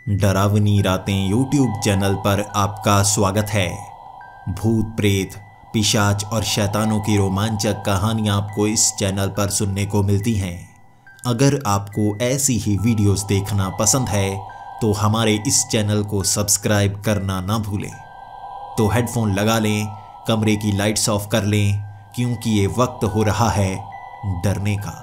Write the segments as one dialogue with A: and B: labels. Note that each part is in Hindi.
A: डरावनी रातें यूट्यूब चैनल पर आपका स्वागत है। भूत प्रेत, पिशाच और शैतानों की रोमांचक कहानियां आपको इस चैनल पर सुनने को मिलती हैं। अगर आपको ऐसी ही वीडियोस देखना पसंद है तो हमारे इस चैनल को सब्सक्राइब करना ना भूलें। तो हेडफोन लगा लें, कमरे की लाइट्स ऑफ कर लें, क्योंकि ये वक्त हो रहा है डरने का।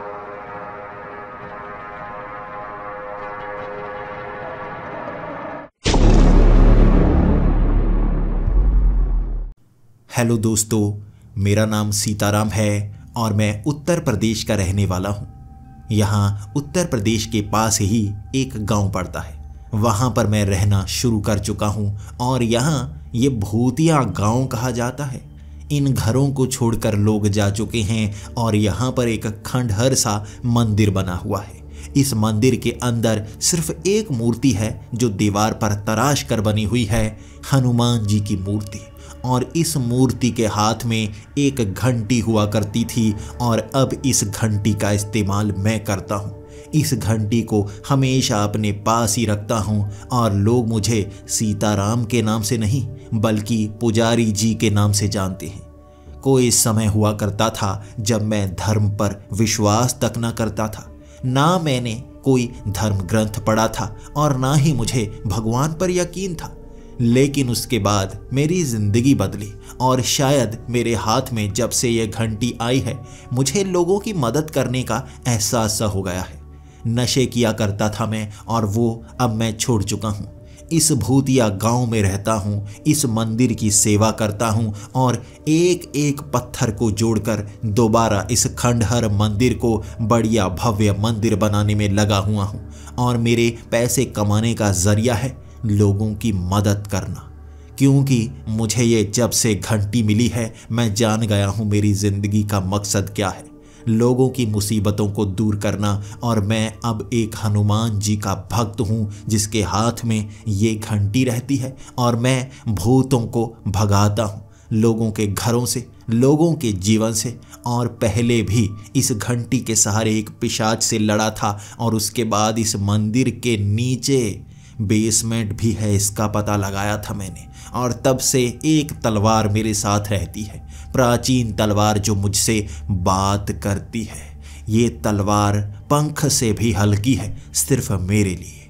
A: हेलो दोस्तों, मेरा नाम सीताराम है और मैं उत्तर प्रदेश का रहने वाला हूँ। यहाँ उत्तर प्रदेश के पास ही एक गांव पड़ता है, वहाँ पर मैं रहना शुरू कर चुका हूँ और यहाँ ये भूतिया गांव कहा जाता है। इन घरों को छोड़कर लोग जा चुके हैं और यहाँ पर एक खंडहर सा मंदिर बना हुआ है। इस मंदिर के अंदर सिर्फ एक मूर्ति है जो दीवार पर तराश कर बनी हुई है, हनुमान जी की मूर्ति। और इस मूर्ति के हाथ में एक घंटी हुआ करती थी और अब इस घंटी का इस्तेमाल मैं करता हूँ। इस घंटी को हमेशा अपने पास ही रखता हूँ और लोग मुझे सीताराम के नाम से नहीं बल्कि पुजारी जी के नाम से जानते हैं। कोई समय हुआ करता था जब मैं धर्म पर विश्वास तक न करता था, ना मैंने कोई धर्म ग्रंथ पढ़ा था और ना ही मुझे भगवान पर यकीन था। लेकिन उसके बाद मेरी जिंदगी बदली और शायद मेरे हाथ में जब से ये घंटी आई है मुझे लोगों की मदद करने का एहसास सा हो गया है। नशे किया करता था मैं और वो अब मैं छोड़ चुका हूँ। इस भूतिया गांव में रहता हूँ, इस मंदिर की सेवा करता हूँ और एक एक पत्थर को जोड़कर दोबारा इस खंडहर मंदिर को बढ़िया भव्य मंदिर बनाने में लगा हुआ हूँ। और मेरे पैसे कमाने का जरिया है लोगों की मदद करना, क्योंकि मुझे ये जब से घंटी मिली है मैं जान गया हूँ मेरी ज़िंदगी का मकसद क्या है, लोगों की मुसीबतों को दूर करना। और मैं अब एक हनुमान जी का भक्त हूँ जिसके हाथ में ये घंटी रहती है और मैं भूतों को भगाता हूँ, लोगों के घरों से, लोगों के जीवन से। और पहले भी इस घंटी के सहारे एक पिशाच से लड़ा था और उसके बाद इस मंदिर के नीचे बेसमेंट भी है, इसका पता लगाया था मैंने। और तब से एक तलवार मेरे साथ रहती है, प्राचीन तलवार जो मुझसे बात करती है। ये तलवार पंख से भी हल्की है, सिर्फ मेरे लिए।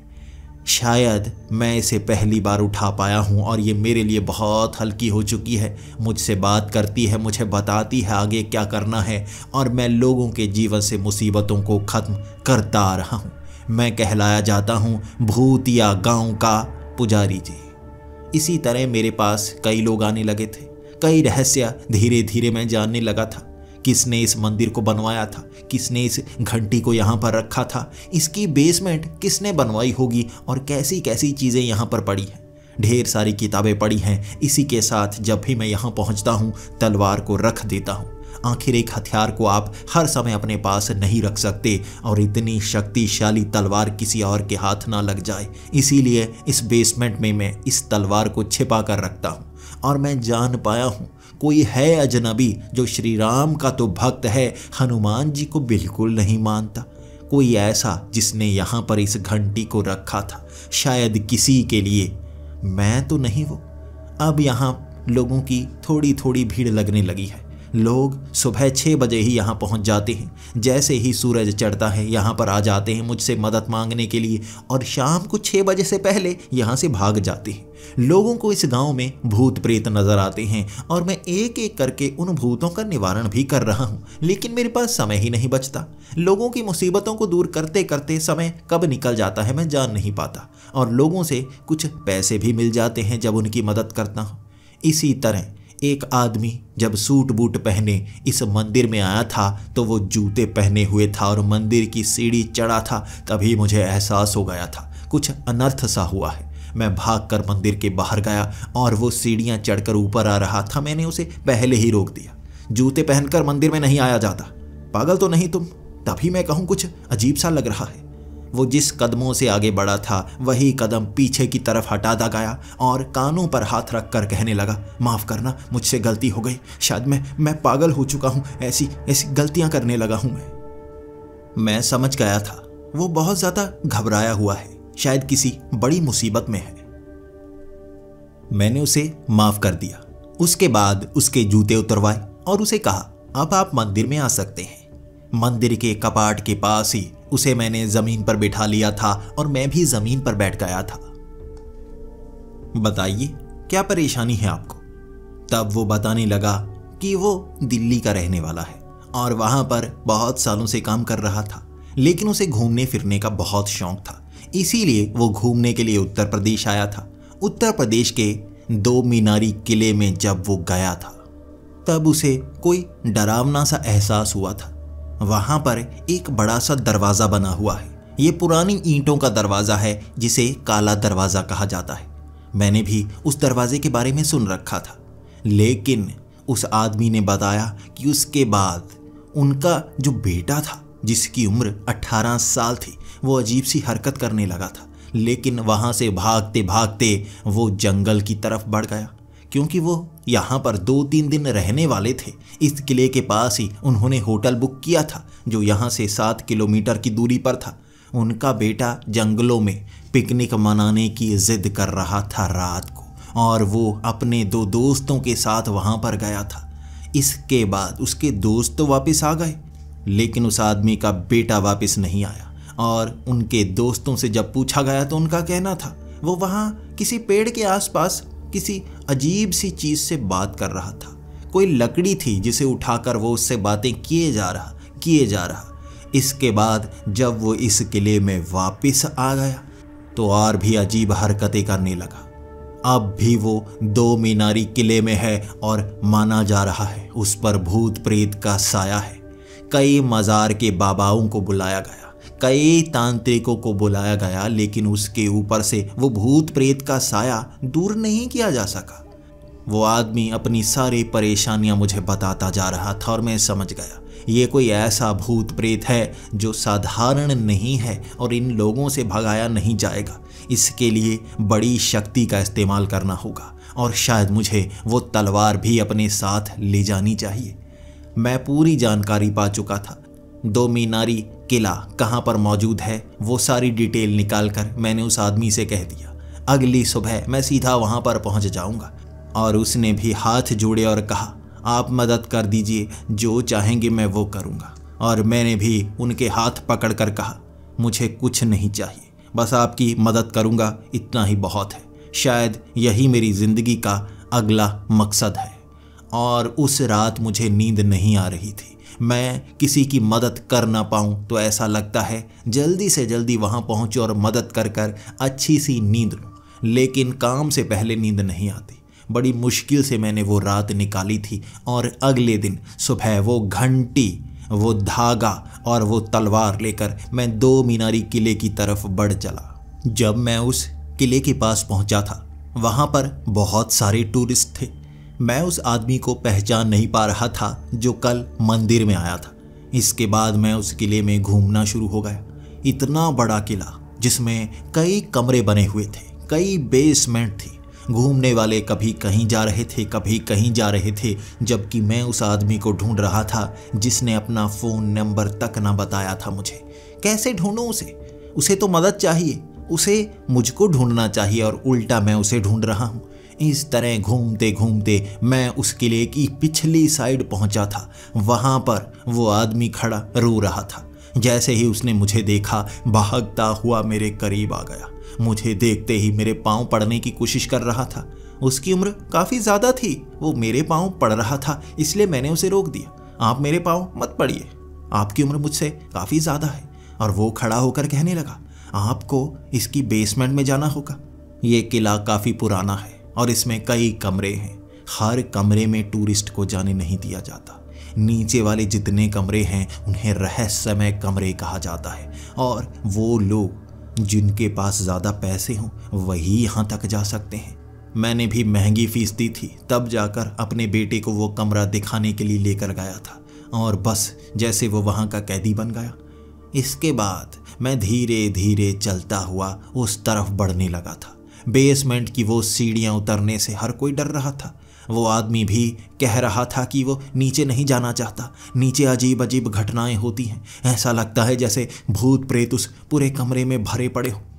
A: शायद मैं इसे पहली बार उठा पाया हूँ और ये मेरे लिए बहुत हल्की हो चुकी है। मुझसे बात करती है, मुझे बताती है आगे क्या करना है और मैं लोगों के जीवन से मुसीबतों को ख़त्म करता आ रहा हूँ। मैं कहलाया जाता हूँ भूतिया गांव का पुजारी जी। इसी तरह मेरे पास कई लोग आने लगे थे, कई रहस्य धीरे धीरे मैं जानने लगा था। किसने इस मंदिर को बनवाया था, किसने इस घंटी को यहाँ पर रखा था, इसकी बेसमेंट किसने बनवाई होगी और कैसी कैसी चीज़ें यहाँ पर पड़ी हैं। ढेर सारी किताबें पड़ी हैं। इसी के साथ जब भी मैं यहाँ पहुँचता हूँ तलवार को रख देता हूँ। आखिर एक हथियार को आप हर समय अपने पास नहीं रख सकते और इतनी शक्तिशाली तलवार किसी और के हाथ ना लग जाए, इसीलिए इस बेसमेंट में मैं इस तलवार को छिपा कर रखता हूँ। और मैं जान पाया हूँ कोई है अजनबी जो श्री राम का तो भक्त है, हनुमान जी को बिल्कुल नहीं मानता। कोई ऐसा जिसने यहाँ पर इस घंटी को रखा था, शायद किसी के लिए। मैं तो नहीं वो। अब यहाँ लोगों की थोड़ी थोड़ी भीड़ लगने लगी है। लोग सुबह 6 बजे ही यहाँ पहुँच जाते हैं, जैसे ही सूरज चढ़ता है यहाँ पर आ जाते हैं मुझसे मदद मांगने के लिए और शाम को 6 बजे से पहले यहाँ से भाग जाते हैं। लोगों को इस गांव में भूत प्रेत नजर आते हैं और मैं एक एक करके उन भूतों का निवारण भी कर रहा हूँ, लेकिन मेरे पास समय ही नहीं बचता। लोगों की मुसीबतों को दूर करते करते समय कब निकल जाता है मैं जान नहीं पाता और लोगों से कुछ पैसे भी मिल जाते हैं जब उनकी मदद करता हूँ। इसी तरह एक आदमी जब सूट बूट पहने इस मंदिर में आया था तो वो जूते पहने हुए था और मंदिर की सीढ़ी चढ़ा था। तभी मुझे एहसास हो गया था कुछ अनर्थ सा हुआ है। मैं भागकर मंदिर के बाहर गया और वो सीढ़ियाँ चढ़कर ऊपर आ रहा था। मैंने उसे पहले ही रोक दिया। जूते पहनकर मंदिर में नहीं आया जाता, पागल तो नहीं तुम? तभी मैं कहूँ कुछ अजीब सा लग रहा है। वो जिस कदमों से आगे बढ़ा था वही कदम पीछे की तरफ हटाता गया और कानों पर हाथ रखकर कहने लगा, माफ़ करना, मुझसे गलती हो गई। शायद मैं पागल हो चुका हूँ, ऐसी गलतियाँ करने लगा हूँ मैं समझ गया था वो बहुत ज़्यादा घबराया हुआ है। शायद किसी बड़ी मुसीबत में है। मैंने उसे माफ कर दिया। उसके बाद उसके जूते उतरवाए और उसे कहा, अब आप मंदिर में आ सकते हैं। मंदिर के कपाट के पास ही उसे मैंने जमीन पर बिठा लिया था और मैं भी जमीन पर बैठ गया था। बताइए क्या परेशानी है आपको? तब वो बताने लगा कि वो दिल्ली का रहने वाला है और वहां पर बहुत सालों से काम कर रहा था, लेकिन उसे घूमने फिरने का बहुत शौक था, इसीलिए वो घूमने के लिए उत्तर प्रदेश आया था। उत्तर प्रदेश के 2 मीनारी किले में जब वो गया था तब उसे कोई डरावना सा एहसास हुआ था। वहां पर एक बड़ा सा दरवाजा बना हुआ है। ये पुरानी ईंटों का दरवाजा है जिसे काला दरवाजा कहा जाता है। मैंने भी उस दरवाजे के बारे में सुन रखा था, लेकिन उस आदमी ने बताया कि उसके बाद उनका जो बेटा था जिसकी उम्र 18 साल थी, वो अजीब सी हरकत करने लगा था, लेकिन वहां से भागते भागते वो जंगल की तरफ बढ़ गया। क्योंकि वो यहाँ पर 2-3 दिन रहने वाले थे, इस किले के पास ही उन्होंने होटल बुक किया था जो यहाँ से 7 किलोमीटर की दूरी पर था। उनका बेटा जंगलों में पिकनिक मनाने की जिद कर रहा था रात को, और वो अपने 2 दोस्तों के साथ वहाँ पर गया था। इसके बाद उसके दोस्त तो वापस आ गए, लेकिन उस आदमी का बेटा वापस नहीं आया। और उनके दोस्तों से जब पूछा गया तो उनका कहना था वो वहाँ किसी पेड़ के आसपास किसी अजीब सी चीज से बात कर रहा था। कोई लकड़ी थी जिसे उठाकर वो उससे बातें किए जा रहा। इसके बाद जब वो इस किले में वापस आ गया तो और भी अजीब हरकतें करने लगा। अब भी वो 2 मीनारी किले में है और माना जा रहा है उस पर भूत प्रेत का साया है। कई मजार के बाबाओं को बुलाया गया, कई तांत्रिकों को बुलाया गया, लेकिन उसके ऊपर से वो भूत प्रेत का साया दूर नहीं किया जा सका। वो आदमी अपनी सारी परेशानियां मुझे बताता जा रहा था और मैं समझ गया ये कोई ऐसा भूत प्रेत है जो साधारण नहीं है और इन लोगों से भगाया नहीं जाएगा। इसके लिए बड़ी शक्ति का इस्तेमाल करना होगा और शायद मुझे वो तलवार भी अपने साथ ले जानी चाहिए। मैं पूरी जानकारी पा चुका था। 2 मीनारी किला कहाँ पर मौजूद है वो सारी डिटेल निकालकर मैंने उस आदमी से कह दिया। अगली सुबह मैं सीधा वहाँ पर पहुँच जाऊँगा। और उसने भी हाथ जोड़े और कहा, आप मदद कर दीजिए, जो चाहेंगे मैं वो करूँगा। और मैंने भी उनके हाथ पकड़कर कहा, मुझे कुछ नहीं चाहिए, बस आपकी मदद करूँगा, इतना ही बहुत है। शायद यही मेरी ज़िंदगी का अगला मकसद है। और उस रात मुझे नींद नहीं आ रही थी। मैं किसी की मदद कर ना पाऊँ तो ऐसा लगता है जल्दी से जल्दी वहाँ पहुँचूँ और मदद कर कर अच्छी सी नींद लूँ, लेकिन काम से पहले नींद नहीं आती। बड़ी मुश्किल से मैंने वो रात निकाली थी और अगले दिन सुबह वो घंटी, वो धागा और वो तलवार लेकर मैं 2 मीनारी किले की तरफ बढ़ चला। जब मैं उस किले के पास पहुंचा था वहां पर बहुत सारे टूरिस्ट थे। मैं उस आदमी को पहचान नहीं पा रहा था जो कल मंदिर में आया था। इसके बाद मैं उस किले में घूमना शुरू हो गया। इतना बड़ा किला जिसमें कई कमरे बने हुए थे, कई बेसमेंट थी। घूमने वाले कभी कहीं जा रहे थे, कभी कहीं जा रहे थे, जबकि मैं उस आदमी को ढूंढ रहा था जिसने अपना फ़ोन नंबर तक ना बताया था मुझे। कैसे ढूंढूं उसे तो मदद चाहिए, उसे मुझको ढूंढना चाहिए और उल्टा मैं उसे ढूंढ रहा हूँ। इस तरह घूमते घूमते मैं उस किले की पिछली साइड पहुंचा था। वहां पर वो आदमी खड़ा रो रहा था। जैसे ही उसने मुझे देखा, भागता हुआ मेरे करीब आ गया। मुझे देखते ही मेरे पांव पड़ने की कोशिश कर रहा था। उसकी उम्र काफ़ी ज़्यादा थी, वो मेरे पांव पड़ रहा था, इसलिए मैंने उसे रोक दिया। आप मेरे पांव मत पड़िए, आपकी उम्र मुझसे काफ़ी ज़्यादा है। और वो खड़ा होकर कहने लगा, आपको इसकी बेसमेंट में जाना होगा। ये किला काफ़ी पुराना है और इसमें कई कमरे हैं। हर कमरे में टूरिस्ट को जाने नहीं दिया जाता। नीचे वाले जितने कमरे हैं उन्हें रहस्यमय कमरे कहा जाता है और वो लोग जिनके पास ज़्यादा पैसे हों वही यहाँ तक जा सकते हैं। मैंने भी महंगी फीस दी थी, तब जाकर अपने बेटे को वो कमरा दिखाने के लिए लेकर गया था और बस जैसे वो वहाँ का कैदी बन गया। इसके बाद मैं धीरे धीरे चलता हुआ उस तरफ बढ़ने लगा था। बेसमेंट की वो सीढ़ियाँ उतरने से हर कोई डर रहा था। वो आदमी भी कह रहा था कि वो नीचे नहीं जाना चाहता। नीचे अजीब अजीब घटनाएं होती हैं, ऐसा लगता है जैसे भूत प्रेत उस पूरे कमरे में भरे पड़े हो।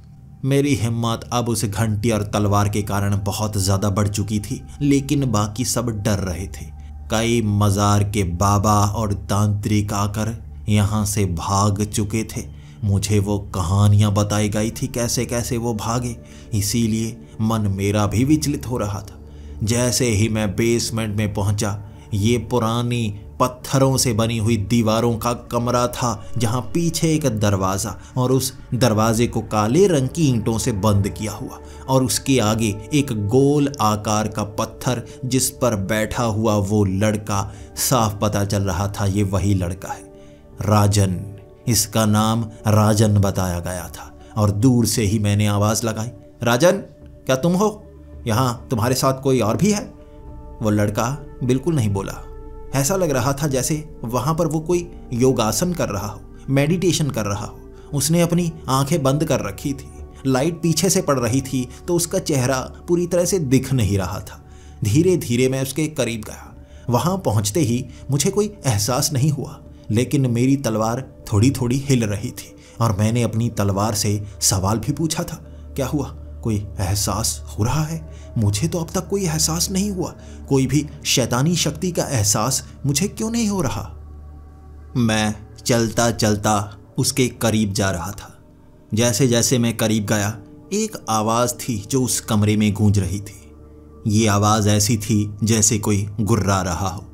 A: मेरी हिम्मत अब उस घंटी और तलवार के कारण बहुत ज़्यादा बढ़ चुकी थी, लेकिन बाकी सब डर रहे थे। कई मज़ार के बाबा और तांत्रिक आकर यहाँ से भाग चुके थे। मुझे वो कहानियाँ बताई गई थी कैसे कैसे वो भागे, इसीलिए मन मेरा भी विचलित हो रहा था। जैसे ही मैं बेसमेंट में पहुंचा, ये पुरानी पत्थरों से बनी हुई दीवारों का कमरा था, जहां पीछे एक दरवाज़ा और उस दरवाजे को काले रंग की ईंटों से बंद किया हुआ, और उसके आगे एक गोल आकार का पत्थर जिस पर बैठा हुआ वो लड़का। साफ पता चल रहा था ये वही लड़का है, राजन। इसका नाम राजन बताया गया था। और दूर से ही मैंने आवाज़ लगाई, राजन क्या तुम हो? यहाँ तुम्हारे साथ कोई और भी है? वो लड़का बिल्कुल नहीं बोला। ऐसा लग रहा था जैसे वहाँ पर वो कोई योगासन कर रहा हो, मेडिटेशन कर रहा हो। उसने अपनी आंखें बंद कर रखी थी, लाइट पीछे से पड़ रही थी तो उसका चेहरा पूरी तरह से दिख नहीं रहा था। धीरे धीरे मैं उसके करीब गया। वहाँ पहुँचते ही मुझे कोई एहसास नहीं हुआ, लेकिन मेरी तलवार थोड़ी थोड़ी हिल रही थी और मैंने अपनी तलवार से सवाल भी पूछा था, क्या हुआ? कोई एहसास हो रहा है? मुझे तो अब तक कोई एहसास नहीं हुआ। कोई भी शैतानी शक्ति का एहसास मुझे क्यों नहीं हो रहा? मैं चलता चलता उसके करीब जा रहा था। जैसे जैसे मैं करीब गया, एक आवाज़ थी जो उस कमरे में गूंज रही थी। ये आवाज़ ऐसी थी जैसे कोई गुर्रा रहा हो।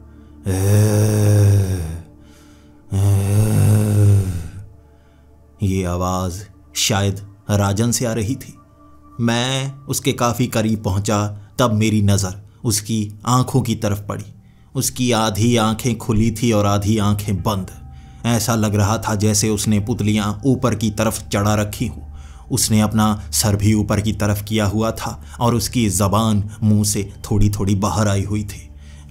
A: ये आवाज़ शायद राजन से आ रही थी। मैं उसके काफ़ी करीब पहुंचा, तब मेरी नज़र उसकी आंखों की तरफ पड़ी। उसकी आधी आंखें खुली थी और आधी आंखें बंद। ऐसा लग रहा था जैसे उसने पुतलियां ऊपर की तरफ चढ़ा रखी हों। उसने अपना सर भी ऊपर की तरफ किया हुआ था और उसकी ज़बान मुंह से थोड़ी थोड़ी बाहर आई हुई थी।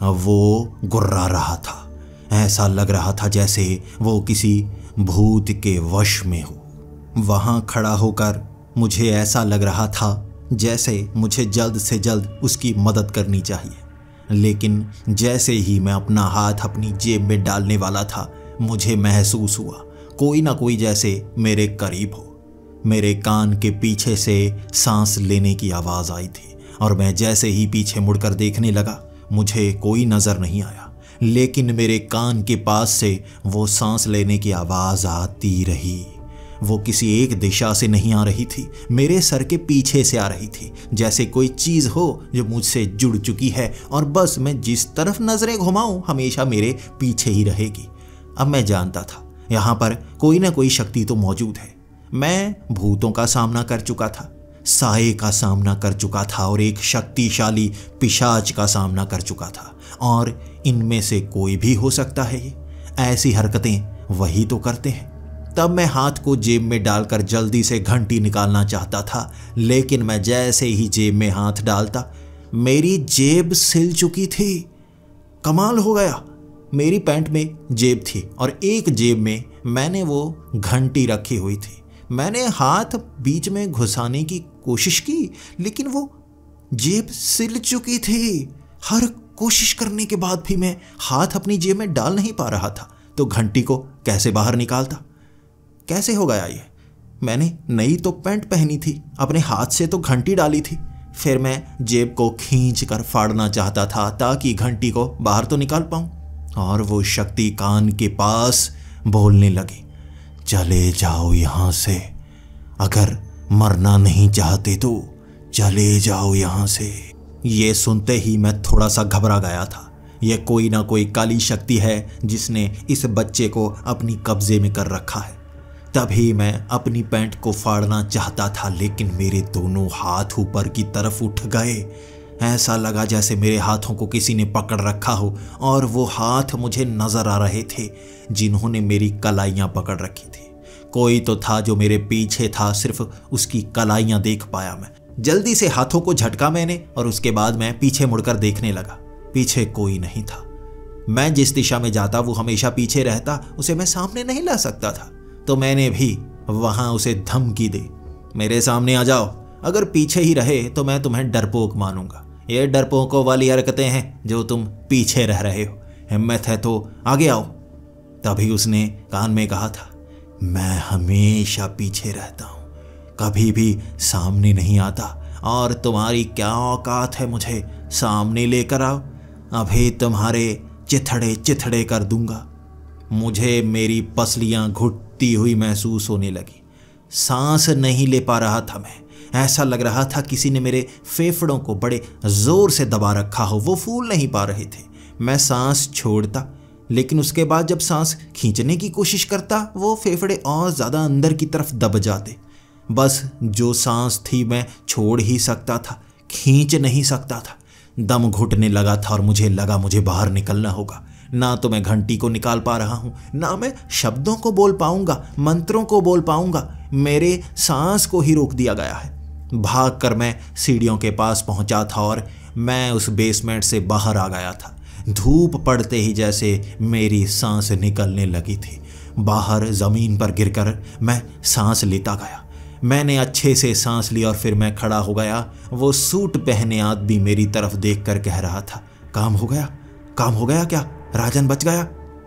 A: वो गुर्रा रहा था। ऐसा लग रहा था जैसे वो किसी भूत के वश में हो। वहाँ खड़ा होकर मुझे ऐसा लग रहा था जैसे मुझे जल्द से जल्द उसकी मदद करनी चाहिए, लेकिन जैसे ही मैं अपना हाथ अपनी जेब में डालने वाला था, मुझे महसूस हुआ कोई ना कोई जैसे मेरे करीब हो। मेरे कान के पीछे से सांस लेने की आवाज़ आई थी और मैं जैसे ही पीछे मुड़कर देखने लगा, मुझे कोई नज़र नहीं आया, लेकिन मेरे कान के पास से वो सांस लेने की आवाज़ आती रही। वो किसी एक दिशा से नहीं आ रही थी, मेरे सर के पीछे से आ रही थी, जैसे कोई चीज़ हो जो मुझसे जुड़ चुकी है और बस मैं जिस तरफ नज़रें घुमाऊं हमेशा मेरे पीछे ही रहेगी। अब मैं जानता था यहाँ पर कोई ना कोई शक्ति तो मौजूद है। मैं भूतों का सामना कर चुका था, साए का सामना कर चुका था और एक शक्तिशाली पिशाच का सामना कर चुका था, और इनमें से कोई भी हो सकता है। ये ऐसी हरकतें वही तो करते हैं। तब मैं हाथ को जेब में डालकर जल्दी से घंटी निकालना चाहता था, लेकिन मैं जैसे ही जेब में हाथ डालता, मेरी जेब सिल चुकी थी। कमाल हो गया। मेरी पैंट में जेब थी और एक जेब में मैंने वो घंटी रखी हुई थी। मैंने हाथ बीच में घुसाने की कोशिश की, लेकिन वो जेब सिल चुकी थी। हर कोशिश करने के बाद भी मैं हाथ अपनी जेब में डाल नहीं पा रहा था, तो घंटी को कैसे बाहर निकालता? कैसे हो गया ये? मैंने नई तो पैंट पहनी थी, अपने हाथ से तो घंटी डाली थी। फिर मैं जेब को खींच कर फाड़ना चाहता था ताकि घंटी को बाहर तो निकाल पाऊं, और वो शक्ति कान के पास बोलने लगी, चले जाओ यहाँ से। अगर मरना नहीं चाहते तो चले जाओ यहाँ से। ये सुनते ही मैं थोड़ा सा घबरा गया था। यह कोई ना कोई काली शक्ति है जिसने इस बच्चे को अपनी कब्जे में कर रखा है। तभी मैं अपनी पैंट को फाड़ना चाहता था, लेकिन मेरे दोनों हाथ ऊपर की तरफ उठ गए। ऐसा लगा जैसे मेरे हाथों को किसी ने पकड़ रखा हो, और वो हाथ मुझे नजर आ रहे थे जिन्होंने मेरी कलाइयाँ पकड़ रखी थी। कोई तो था जो मेरे पीछे था, सिर्फ उसकी कलाइयाँ देख पाया मैं। जल्दी से हाथों को झटका मैंने और उसके बाद मैं पीछे मुड़कर देखने लगा। पीछे कोई नहीं था। मैं जिस दिशा में जाता वो हमेशा पीछे रहता, उसे मैं सामने नहीं ला सकता था। तो मैंने भी वहां उसे धमकी दी, मेरे सामने आ जाओ। अगर पीछे ही रहे तो मैं तुम्हें डरपोक मानूंगा। ये डरपोकों वाली हरकतें हैं जो तुम पीछे रह रहे हो। हिम्मत है तो आगे आओ। तभी उसने कान में कहा था, मैं हमेशा पीछे रहता हूँ, कभी भी सामने नहीं आता, और तुम्हारी क्या औकात है मुझे सामने लेकर आओ, अभी तुम्हारे चिथड़े चिथड़े कर दूंगा। मुझे मेरी पसलियां घुटती हुई महसूस होने लगी। सांस नहीं ले पा रहा था मैं। ऐसा लग रहा था किसी ने मेरे फेफड़ों को बड़े जोर से दबा रखा हो, वो फूल नहीं पा रहे थे। मैं सांस छोड़ता, लेकिन उसके बाद जब सांस खींचने की कोशिश करता, वो फेफड़े और ज़्यादा अंदर की तरफ दब जाते। बस जो सांस थी मैं छोड़ ही सकता था, खींच नहीं सकता था। दम घुटने लगा था और मुझे लगा मुझे बाहर निकलना होगा। ना तो मैं घंटी को निकाल पा रहा हूँ, ना मैं शब्दों को बोल पाऊंगा, मंत्रों को बोल पाऊंगा। मेरे सांस को ही रोक दिया गया है। भागकर मैं सीढ़ियों के पास पहुंचा था और मैं उस बेसमेंट से बाहर आ गया था। धूप पड़ते ही जैसे मेरी सांस निकलने लगी थी। बाहर ज़मीन पर गिरकर मैं सांस लेता गया। मैंने अच्छे से सांस ली और फिर मैं खड़ा हो गया। वो सूट पहने आदमी मेरी तरफ देखकर कह रहा था, काम हो गया, काम हो गया क्या? राजन बच गया?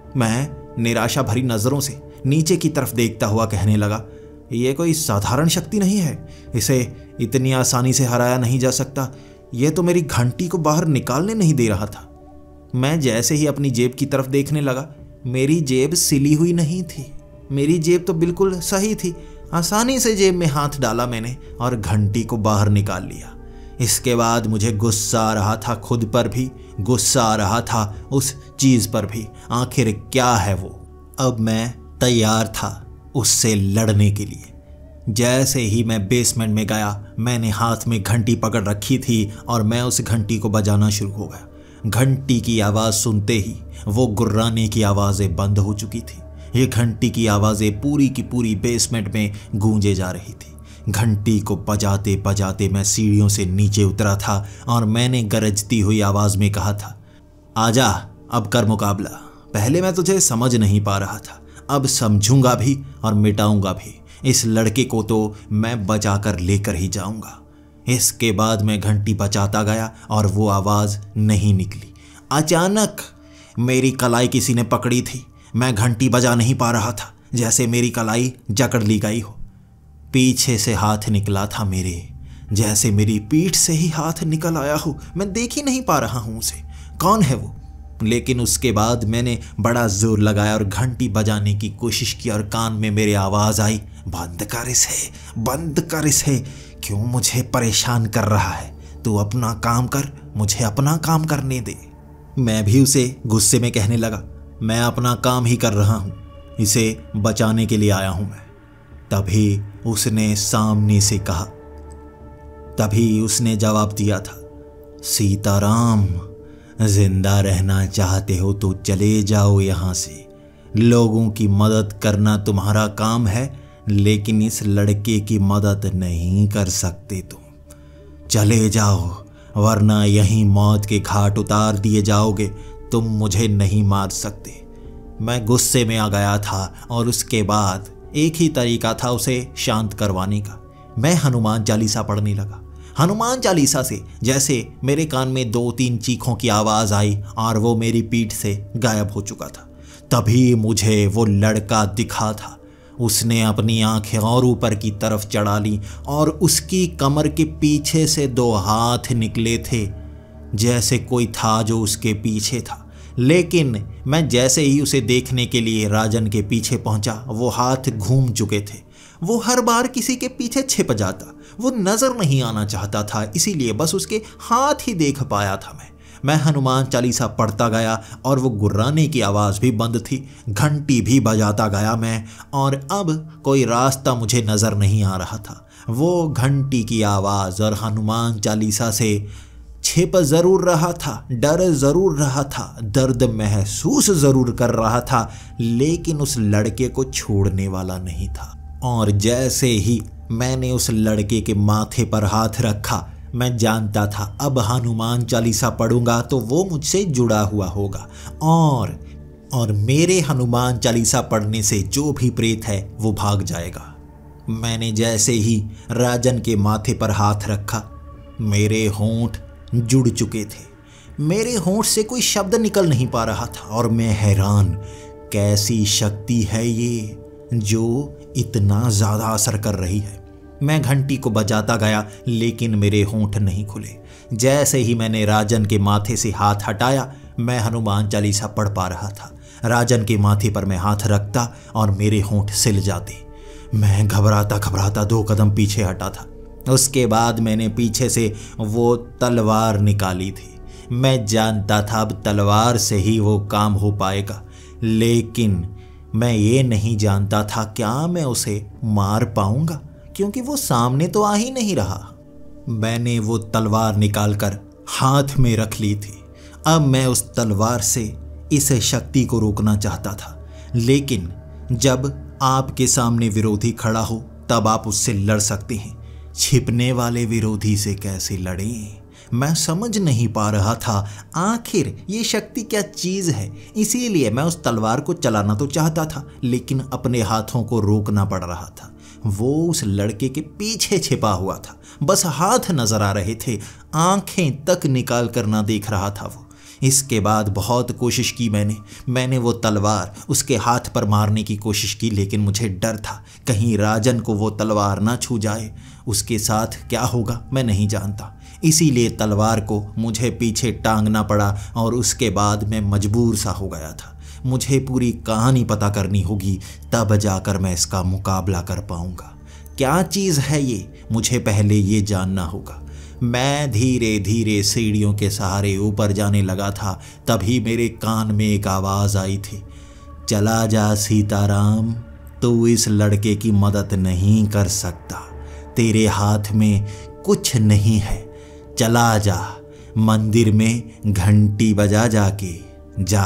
A: मैं निराशा भरी नज़रों से नीचे की तरफ देखता हुआ कहने लगा, ये कोई साधारण शक्ति नहीं है, इसे इतनी आसानी से हराया नहीं जा सकता। यह तो मेरी घंटी को बाहर निकालने नहीं दे रहा था। मैं जैसे ही अपनी जेब की तरफ देखने लगा, मेरी जेब सिली हुई नहीं थी। मेरी जेब तो बिल्कुल सही थी। आसानी से जेब में हाथ डाला मैंने और घंटी को बाहर निकाल लिया। इसके बाद मुझे गुस्सा आ रहा था, खुद पर भी गुस्सा आ रहा था, उस चीज़ पर भी। आखिर क्या है वो? अब मैं तैयार था उससे लड़ने के लिए। जैसे ही मैं बेसमेंट में गया, मैंने हाथ में घंटी पकड़ रखी थी और मैं उस घंटी को बजाना शुरू हो गया। घंटी की आवाज़ सुनते ही वो गुर्राने की आवाज़ें बंद हो चुकी थी। ये घंटी की आवाज़ें पूरी की पूरी बेसमेंट में गूंजे जा रही थी। घंटी को बजाते बजाते मैं सीढ़ियों से नीचे उतरा था और मैंने गरजती हुई आवाज़ में कहा था, आजा अब कर मुकाबला। पहले मैं तुझे समझ नहीं पा रहा था, अब समझूंगा भी और मिटाऊंगा भी। इस लड़के को तो मैं बचा कर लेकर ही जाऊंगा। इसके बाद मैं घंटी बजाता गया और वो आवाज़ नहीं निकली। अचानक मेरी कलाई किसी ने पकड़ी थी। मैं घंटी बजा नहीं पा रहा था, जैसे मेरी कलाई जकड़ ली गई हो। पीछे से हाथ निकला था मेरे, जैसे मेरी पीठ से ही हाथ निकल आया हो। मैं देख ही नहीं पा रहा हूँ उसे, कौन है वो। लेकिन उसके बाद मैंने बड़ा जोर लगाया और घंटी बजाने की कोशिश की और कान में मेरे आवाज़ आई, बंद कर इसे, बंद कर इसे, क्यों मुझे परेशान कर रहा है? तू अपना काम कर, मुझे अपना काम करने दे। मैं भी उसे गुस्से में कहने लगा, मैं अपना काम ही कर रहा हूँ, इसे बचाने के लिए आया हूँ मैं। तभी उसने सामने से कहा, तभी उसने जवाब दिया था, सीताराम, जिंदा रहना चाहते हो तो चले जाओ यहाँ से। लोगों की मदद करना तुम्हारा काम है, लेकिन इस लड़के की मदद नहीं कर सकते तुम। चले जाओ, वरना यहीं मौत के घाट उतार दिए जाओगे। तुम मुझे नहीं मार सकते। मैं गुस्से में आ गया था और उसके बाद एक ही तरीका था उसे शांत करवाने का। मैं हनुमान चालीसा पढ़ने लगा। हनुमान चालीसा से जैसे मेरे कान में 2-3 चीखों की आवाज़ आई और वो मेरी पीठ से गायब हो चुका था। तभी मुझे वो लड़का दिखा था। उसने अपनी आंखें और ऊपर की तरफ चढ़ा ली और उसकी कमर के पीछे से 2 हाथ निकले थे, जैसे कोई था जो उसके पीछे था। लेकिन मैं जैसे ही उसे देखने के लिए राजन के पीछे पहुंचा, वो हाथ घूम चुके थे। वो हर बार किसी के पीछे छिप जाता, वो नज़र नहीं आना चाहता था, इसीलिए बस उसके हाथ ही देख पाया था मैं हनुमान चालीसा पढ़ता गया और वो गुर्राने की आवाज़ भी बंद थी। घंटी भी बजाता गया मैं, और अब कोई रास्ता मुझे नज़र नहीं आ रहा था। वो घंटी की आवाज़ और हनुमान चालीसा से छिप ज़रूर रहा था, डर ज़रूर रहा था, दर्द महसूस ज़रूर कर रहा था, लेकिन उस लड़के को छोड़ने वाला नहीं था। और जैसे ही मैंने उस लड़के के माथे पर हाथ रखा, मैं जानता था अब हनुमान चालीसा पढ़ूंगा तो वो मुझसे जुड़ा हुआ होगा, और मेरे हनुमान चालीसा पढ़ने से जो भी प्रेत है वो भाग जाएगा। मैंने जैसे ही राजन के माथे पर हाथ रखा, मेरे होंठ जुड़ चुके थे। मेरे होंठ से कोई शब्द निकल नहीं पा रहा था और मैं हैरान, कैसी शक्ति है ये जो इतना ज़्यादा असर कर रही है। मैं घंटी को बजाता गया लेकिन मेरे होंठ नहीं खुले। जैसे ही मैंने राजन के माथे से हाथ हटाया, मैं हनुमान चालीसा पढ़ पा रहा था। राजन के माथे पर मैं हाथ रखता और मेरे होंठ सिल जाते। मैं घबराता घबराता 2 कदम पीछे हटा था। उसके बाद मैंने पीछे से वो तलवार निकाली थी। मैं जानता था अब तलवार से ही वो काम हो पाएगा, लेकिन मैं ये नहीं जानता था क्या मैं उसे मार पाऊंगा, क्योंकि वो सामने तो आ ही नहीं रहा। मैंने वो तलवार निकालकर हाथ में रख ली थी। अब मैं उस तलवार से इस शक्ति को रोकना चाहता था, लेकिन जब आपके सामने विरोधी खड़ा हो तब आप उससे लड़ सकते हैं। छिपने वाले विरोधी से कैसे लड़ें? मैं समझ नहीं पा रहा था आखिर ये शक्ति क्या चीज है। इसीलिए मैं उस तलवार को चलाना तो चाहता था, लेकिन अपने हाथों को रोकना पड़ रहा था। वो उस लड़के के पीछे छिपा हुआ था, बस हाथ नजर आ रहे थे, आंखें तक निकाल कर ना देख रहा था वो। इसके बाद बहुत कोशिश की मैंने वो तलवार उसके हाथ पर मारने की कोशिश की, लेकिन मुझे डर था कहीं राजन को वो तलवार ना छू जाए। उसके साथ क्या होगा मैं नहीं जानता, इसीलिए तलवार को मुझे पीछे टांगना पड़ा और उसके बाद मैं मजबूर सा हो गया था। मुझे पूरी कहानी पता करनी होगी, तब जाकर मैं इसका मुकाबला कर पाऊंगा। क्या चीज़ है ये, मुझे पहले ये जानना होगा। मैं धीरे धीरे सीढ़ियों के सहारे ऊपर जाने लगा था, तभी मेरे कान में एक आवाज़ आई थी, चला जा सीताराम, तू इस लड़के की मदद नहीं कर सकता, तेरे हाथ में कुछ नहीं है, चला जा, मंदिर में घंटी बजा जाके जा।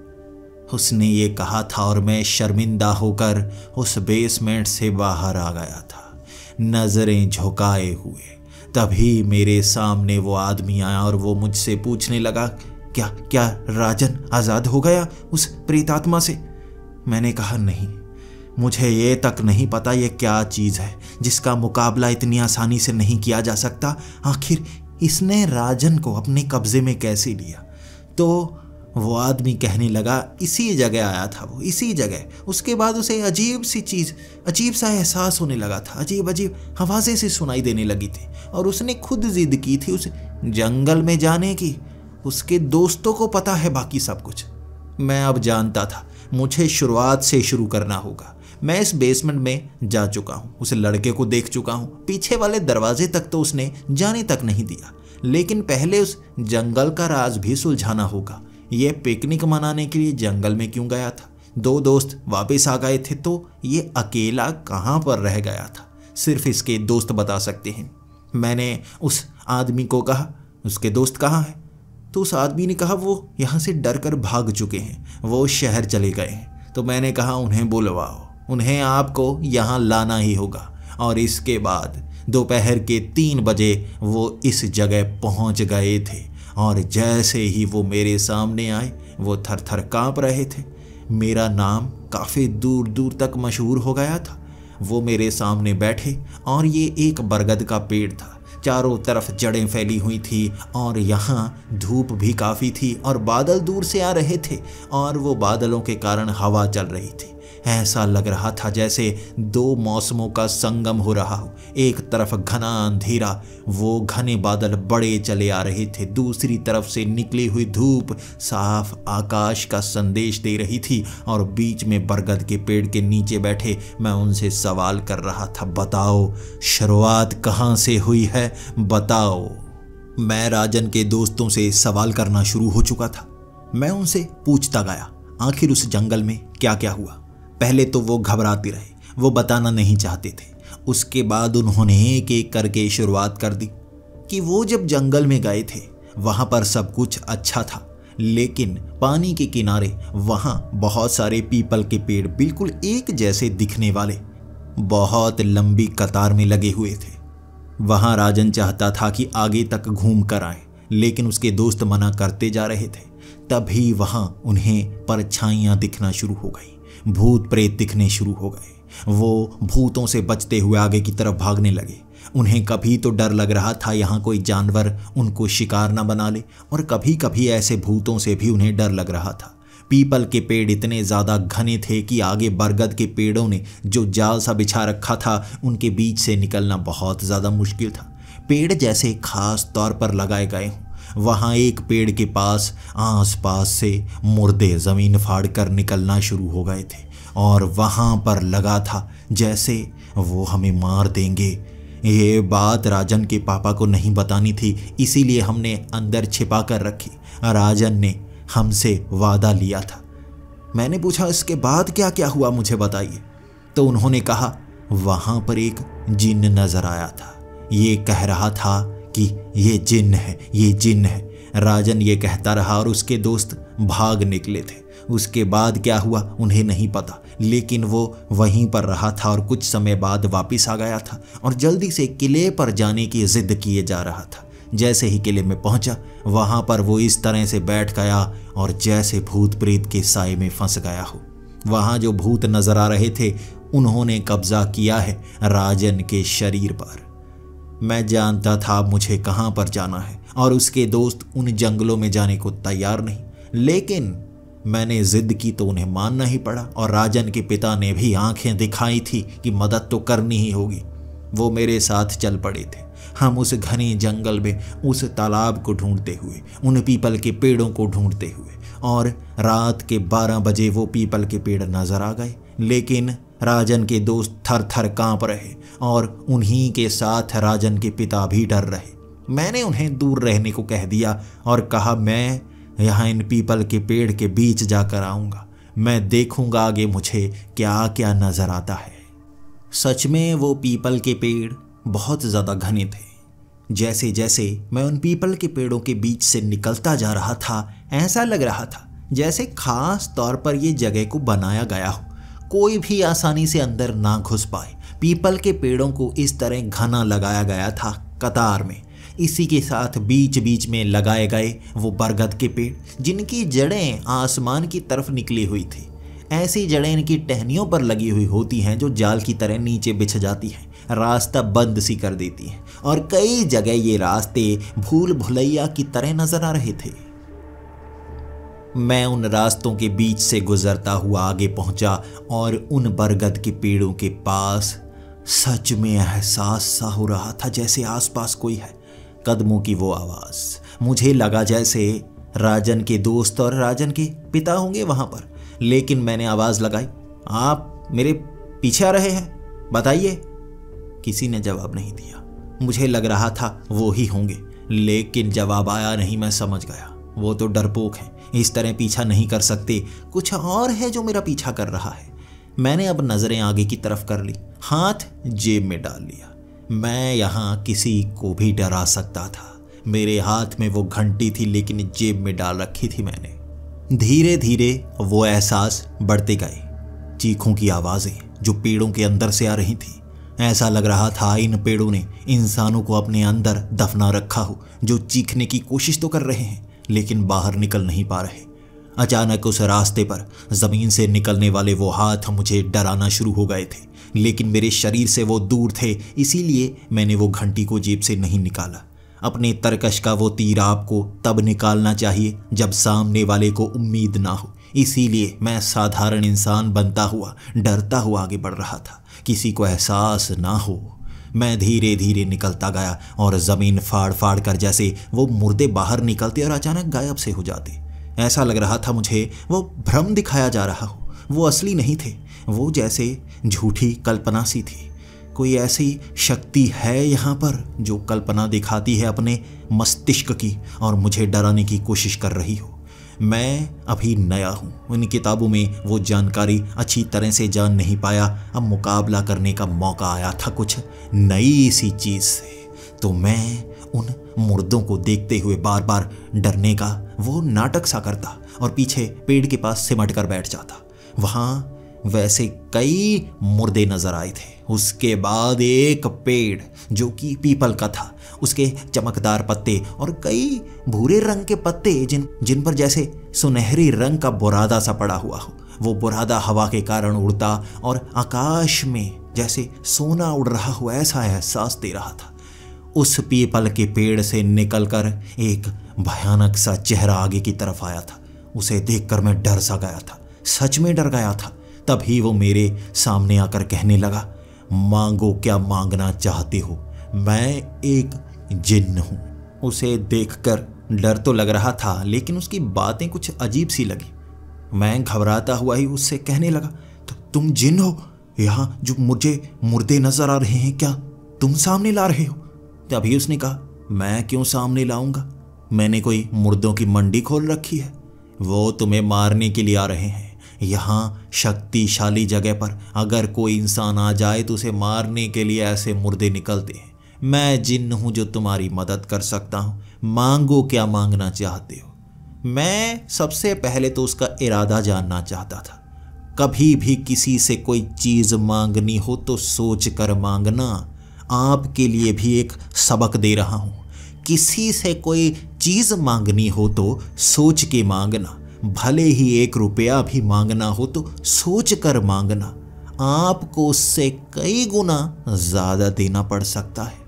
A: उसने ये कहा था और मैं शर्मिंदा होकर उस बेसमेंट से बाहर आ गया था, नजरें झुकाए हुए। तभी मेरे सामने वो आदमी आया और वो मुझसे पूछने लगा, क्या राजन आज़ाद हो गया उस प्रेतात्मा से? मैंने कहा नहीं, मुझे ये तक नहीं पता ये क्या चीज़ है जिसका मुकाबला इतनी आसानी से नहीं किया जा सकता। आखिर इसने राजन को अपने कब्जे में कैसे लिया? तो वो आदमी कहने लगा, इसी जगह आया था वो, इसी जगह। उसके बाद उसे अजीब सी चीज़, अजीब सा एहसास होने लगा था, अजीब अजीब आवाज़ें से सुनाई देने लगी थी, और उसने खुद जिद की थी उस जंगल में जाने की। उसके दोस्तों को पता है बाकी सब कुछ। मैं अब जानता था मुझे शुरुआत से शुरू करना होगा। मैं इस बेसमेंट में जा चुका हूँ, उस लड़के को देख चुका हूँ, पीछे वाले दरवाजे तक तो उसने जाने तक नहीं दिया, लेकिन पहले उस जंगल का राज भी सुलझाना होगा। ये पिकनिक मनाने के लिए जंगल में क्यों गया था? 2 दोस्त वापस आ गए थे, तो ये अकेला कहाँ पर रह गया था? सिर्फ इसके दोस्त बता सकते हैं। मैंने उस आदमी को कहा, उसके दोस्त कहाँ हैं? तो उस आदमी ने कहा वो यहाँ से डर कर भाग चुके हैं, वो शहर चले गए हैं। तो मैंने कहा उन्हें बुलवाओ, उन्हें आपको यहाँ लाना ही होगा। और इसके बाद दोपहर के 3 बजे वो इस जगह पहुँच गए थे, और जैसे ही वो मेरे सामने आए वो थर-थर काँप रहे थे। मेरा नाम काफ़ी दूर दूर तक मशहूर हो गया था। वो मेरे सामने बैठे और ये एक बरगद का पेड़ था, चारों तरफ जड़ें फैली हुई थी और यहाँ धूप भी काफ़ी थी और बादल दूर से आ रहे थे और वो बादलों के कारण हवा चल रही थी। ऐसा लग रहा था जैसे 2 मौसमों का संगम हो रहा हो। एक तरफ घना अंधेरा, वो घने बादल बड़े चले आ रहे थे, दूसरी तरफ से निकली हुई धूप साफ आकाश का संदेश दे रही थी, और बीच में बरगद के पेड़ के नीचे बैठे मैं उनसे सवाल कर रहा था, बताओ शुरुआत कहाँ से हुई है, बताओ। मैं राजन के दोस्तों से सवाल करना शुरू हो चुका था। मैं उनसे पूछता गया आखिर उस जंगल में क्या क्या हुआ। पहले तो वो घबराते रहे, वो बताना नहीं चाहते थे। उसके बाद उन्होंने एक एक करके शुरुआत कर दी कि वो जब जंगल में गए थे वहाँ पर सब कुछ अच्छा था, लेकिन पानी के किनारे वहाँ बहुत सारे पीपल के पेड़ बिल्कुल एक जैसे दिखने वाले बहुत लंबी कतार में लगे हुए थे। वहाँ राजन चाहता था कि आगे तक घूम कर आए, लेकिन उसके दोस्त मना करते जा रहे थे। तभी वहाँ उन्हें परछाइयाँ दिखना शुरू हो गई, भूत प्रेत दिखने शुरू हो गए। वो भूतों से बचते हुए आगे की तरफ भागने लगे। उन्हें कभी तो डर लग रहा था यहाँ कोई जानवर उनको शिकार न बना ले, और कभी कभी ऐसे भूतों से भी उन्हें डर लग रहा था। पीपल के पेड़ इतने ज़्यादा घने थे कि आगे बरगद के पेड़ों ने जो जाल सा बिछा रखा था उनके बीच से निकलना बहुत ज़्यादा मुश्किल था। पेड़ जैसे खास तौर पर लगाए गए हों। वहाँ एक पेड़ के पास आसपास से मुर्दे ज़मीन फाड़ कर निकलना शुरू हो गए थे और वहाँ पर लगा था जैसे वो हमें मार देंगे। ये बात राजन के पापा को नहीं बतानी थी, इसीलिए हमने अंदर छिपा कर रखी। राजन ने हमसे वादा लिया था। मैंने पूछा इसके बाद क्या क्या हुआ मुझे बताइए। तो उन्होंने कहा वहाँ पर एक जिन्न नजर आया था। ये कह रहा था कि ये जिन्न है, ये जिन्न है। राजन ये कहता रहा और उसके दोस्त भाग निकले थे। उसके बाद क्या हुआ उन्हें नहीं पता, लेकिन वो वहीं पर रहा था और कुछ समय बाद वापस आ गया था और जल्दी से किले पर जाने की जिद किए जा रहा था। जैसे ही किले में पहुंचा वहां पर वो इस तरह से बैठ गया और जैसे भूत प्रेत के साए में फंस गया हो। वहां जो भूत नजर आ रहे थे उन्होंने कब्जा किया है राजन के शरीर पर। मैं जानता था मुझे कहां पर जाना है और उसके दोस्त उन जंगलों में जाने को तैयार नहीं, लेकिन मैंने जिद की तो उन्हें मानना ही पड़ा और राजन के पिता ने भी आंखें दिखाई थी कि मदद तो करनी ही होगी। वो मेरे साथ चल पड़े थे। हम उस घने जंगल में उस तालाब को ढूंढते हुए, उन पीपल के पेड़ों को ढूंढते हुए, और रात के 12 बजे वो पीपल के पेड़ नजर आ गए। लेकिन राजन के दोस्त थर थर कांप रहे और उन्हीं के साथ राजन के पिता भी डर रहे। मैंने उन्हें दूर रहने को कह दिया और कहा मैं यहाँ इन पीपल के पेड़ के बीच जाकर आऊँगा, मैं देखूँगा आगे मुझे क्या क्या नजर आता है। सच में वो पीपल के पेड़ बहुत ज़्यादा घने थे। जैसे जैसे मैं उन पीपल के पेड़ों के बीच से निकलता जा रहा था ऐसा लग रहा था जैसे खास तौर पर ये जगह को बनाया गया हो, कोई भी आसानी से अंदर ना घुस पाए। पीपल के पेड़ों को इस तरह घना लगाया गया था कतार में। इसी के साथ बीच बीच में लगाए गए वो बरगद के पेड़ जिनकी जड़ें आसमान की तरफ निकली हुई थी। ऐसी जड़ें इनकी टहनियों पर लगी हुई होती हैं जो जाल की तरह नीचे बिछ जाती हैं, रास्ता बंद सी कर देती हैं और कई जगह ये रास्ते भूल भुलैया की तरह नजर आ रहे थे। मैं उन रास्तों के बीच से गुजरता हुआ आगे पहुंचा और उन बरगद के पेड़ों के पास सच में एहसास सा हो रहा था जैसे आसपास कोई है। कदमों की वो आवाज, मुझे लगा जैसे राजन के दोस्त और राजन के पिता होंगे वहां पर। लेकिन मैंने आवाज लगाई, आप मेरे पीछे आ रहे हैं, बताइए। किसी ने जवाब नहीं दिया। मुझे लग रहा था वो ही होंगे, लेकिन जवाब आया नहीं। मैं समझ गया वो तो डरपोक है, इस तरह पीछा नहीं कर सकते, कुछ और है जो मेरा पीछा कर रहा है। मैंने अब नजरें आगे की तरफ कर ली, हाथ जेब में डाल लिया। मैं यहाँ किसी को भी डरा सकता था। मेरे हाथ में वो घंटी थी लेकिन जेब में डाल रखी थी मैंने। धीरे धीरे वो एहसास बढ़ते गए। चीखों की आवाजें जो पेड़ों के अंदर से आ रही थी। ऐसा लग रहा था इन पेड़ों ने इंसानों को अपने अंदर दफना रखा हो, जो चीखने की कोशिश तो कर रहे हैं लेकिन बाहर निकल नहीं पा रहे। अचानक उस रास्ते पर जमीन से निकलने वाले वो हाथ मुझे डराना शुरू हो गए थे, लेकिन मेरे शरीर से वो दूर थे, इसीलिए मैंने वो घंटी को जेब से नहीं निकाला। अपने तरकश का वो तीर आपको तब निकालना चाहिए जब सामने वाले को उम्मीद ना हो। इसीलिए मैं साधारण इंसान बनता हुआ डरता हुआ आगे बढ़ रहा था, किसी को एहसास ना हो। मैं धीरे धीरे निकलता गया और ज़मीन फाड़ फाड़ कर जैसे वो मुर्दे बाहर निकलते और अचानक गायब से हो जाते। ऐसा लग रहा था मुझे वो भ्रम दिखाया जा रहा हो, वो असली नहीं थे, वो जैसे झूठी कल्पना सी थी। कोई ऐसी शक्ति है यहाँ पर जो कल्पना दिखाती है अपने मस्तिष्क की और मुझे डराने की कोशिश कर रही हो। मैं अभी नया हूँ, उन किताबों में वो जानकारी अच्छी तरह से जान नहीं पाया। अब मुकाबला करने का मौका आया था कुछ नई सी चीज़ से। तो मैं उन मुर्दों को देखते हुए बार बार डरने का वो नाटक सा करता और पीछे पेड़ के पास सिमट कर बैठ जाता। वहाँ वैसे कई मुर्दे नजर आए थे। उसके बाद एक पेड़ जो कि पीपल का था, उसके चमकदार पत्ते और कई भूरे रंग के पत्ते जिन पर जैसे सुनहरी रंग का बुरादा सा पड़ा हुआ हो। वो बुरादा हवा के कारण उड़ता और आकाश में जैसे सोना उड़ रहा हो ऐसा एहसास दे रहा था। उस पीपल के पेड़ से निकलकर एक भयानक सा चेहरा आगे की तरफ आया था। उसे देखकर मैं डर सा गया था, सच में डर गया था। तभी वो मेरे सामने आकर कहने लगा, मांगो क्या मांगना चाहते हो, मैं एक जिन्न हूं। उसे देखकर डर तो लग रहा था, लेकिन उसकी बातें कुछ अजीब सी लगी। मैं घबराता हुआ ही उससे कहने लगा, तो तुम जिन्न हो? यहाँ जो मुझे मुर्दे नजर आ रहे हैं, क्या तुम सामने ला रहे हो? तभी उसने कहा, मैं क्यों सामने लाऊंगा, मैंने कोई मुर्दों की मंडी खोल रखी है? वो तुम्हें मारने के लिए आ रहे हैं। यहाँ शक्तिशाली जगह पर अगर कोई इंसान आ जाए तो उसे मारने के लिए ऐसे मुर्दे निकलते हैं। मैं जिन्न हूं जो तुम्हारी मदद कर सकता हूं, मांगो क्या मांगना चाहते हो। मैं सबसे पहले तो उसका इरादा जानना चाहता था। कभी भी किसी से कोई चीज मांगनी हो तो सोच कर मांगना। आपके लिए भी एक सबक दे रहा हूं। किसी से कोई चीज मांगनी हो तो सोच के मांगना। भले ही 1 रुपया भी मांगना हो तो सोच कर मांगना। आपको उससे कई गुना ज्यादा देना पड़ सकता है।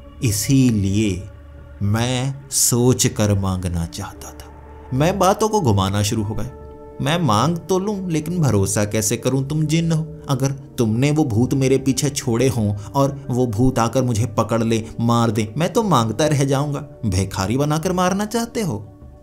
A: इसीलिए मैं सोच कर मांगना चाहता था। मैं बातों को घुमाना शुरू हो गया। मैं मांग तो लूं, लेकिन भरोसा कैसे करूं तुम जिन्न हो? अगर तुमने वो भूत मेरे पीछे छोड़े हों और वो भूत आकर मुझे पकड़ ले, मार दे, मैं तो मांगता रह जाऊंगा। भिखारी बनाकर मारना चाहते हो?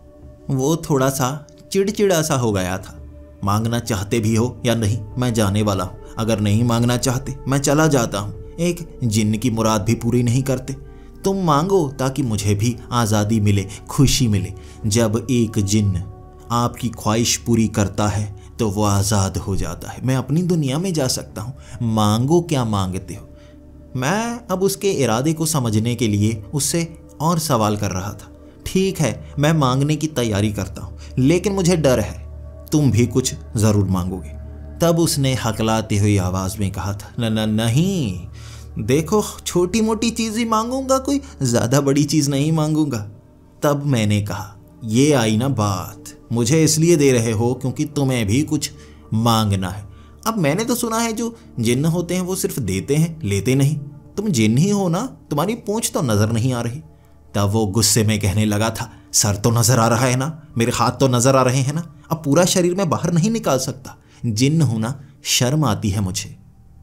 A: वो थोड़ा सा चिड़चिड़ा सा हो गया था। मांगना चाहते भी हो या नहीं, मैं जाने वाला हूं। अगर नहीं मांगना चाहते, मैं चला जाता हूं। एक जिन्न की मुराद भी पूरी नहीं करते। तुम मांगो ताकि मुझे भी आज़ादी मिले, खुशी मिले। जब एक जिन्न आपकी ख्वाहिश पूरी करता है तो वो आज़ाद हो जाता है। मैं अपनी दुनिया में जा सकता हूँ। मांगो क्या मांगते हो? मैं अब उसके इरादे को समझने के लिए उससे और सवाल कर रहा था। ठीक है, मैं मांगने की तैयारी करता हूँ, लेकिन मुझे डर है, तुम भी कुछ ज़रूर मांगोगे। तब उसने हकलाते हुई आवाज़ में कहा था, नहीं, देखो, छोटी मोटी चीज़ ही मांगूंगा, कोई ज़्यादा बड़ी चीज़ नहीं मांगूंगा। तब मैंने कहा, ये आई ना बात, मुझे इसलिए दे रहे हो क्योंकि तुम्हें भी कुछ मांगना है। अब मैंने तो सुना है जो जिन्न होते हैं वो सिर्फ देते हैं, लेते नहीं। तुम जिन्न ही हो ना? तुम्हारी पूंछ तो नजर नहीं आ रही। तब वो गुस्से में कहने लगा था, सर तो नजर आ रहा है ना, मेरे हाथ तो नजर आ रहे हैं ना, अब पूरा शरीर मैं बाहर नहीं निकाल सकता। जिन्न हूं ना, शर्म आती है मुझे।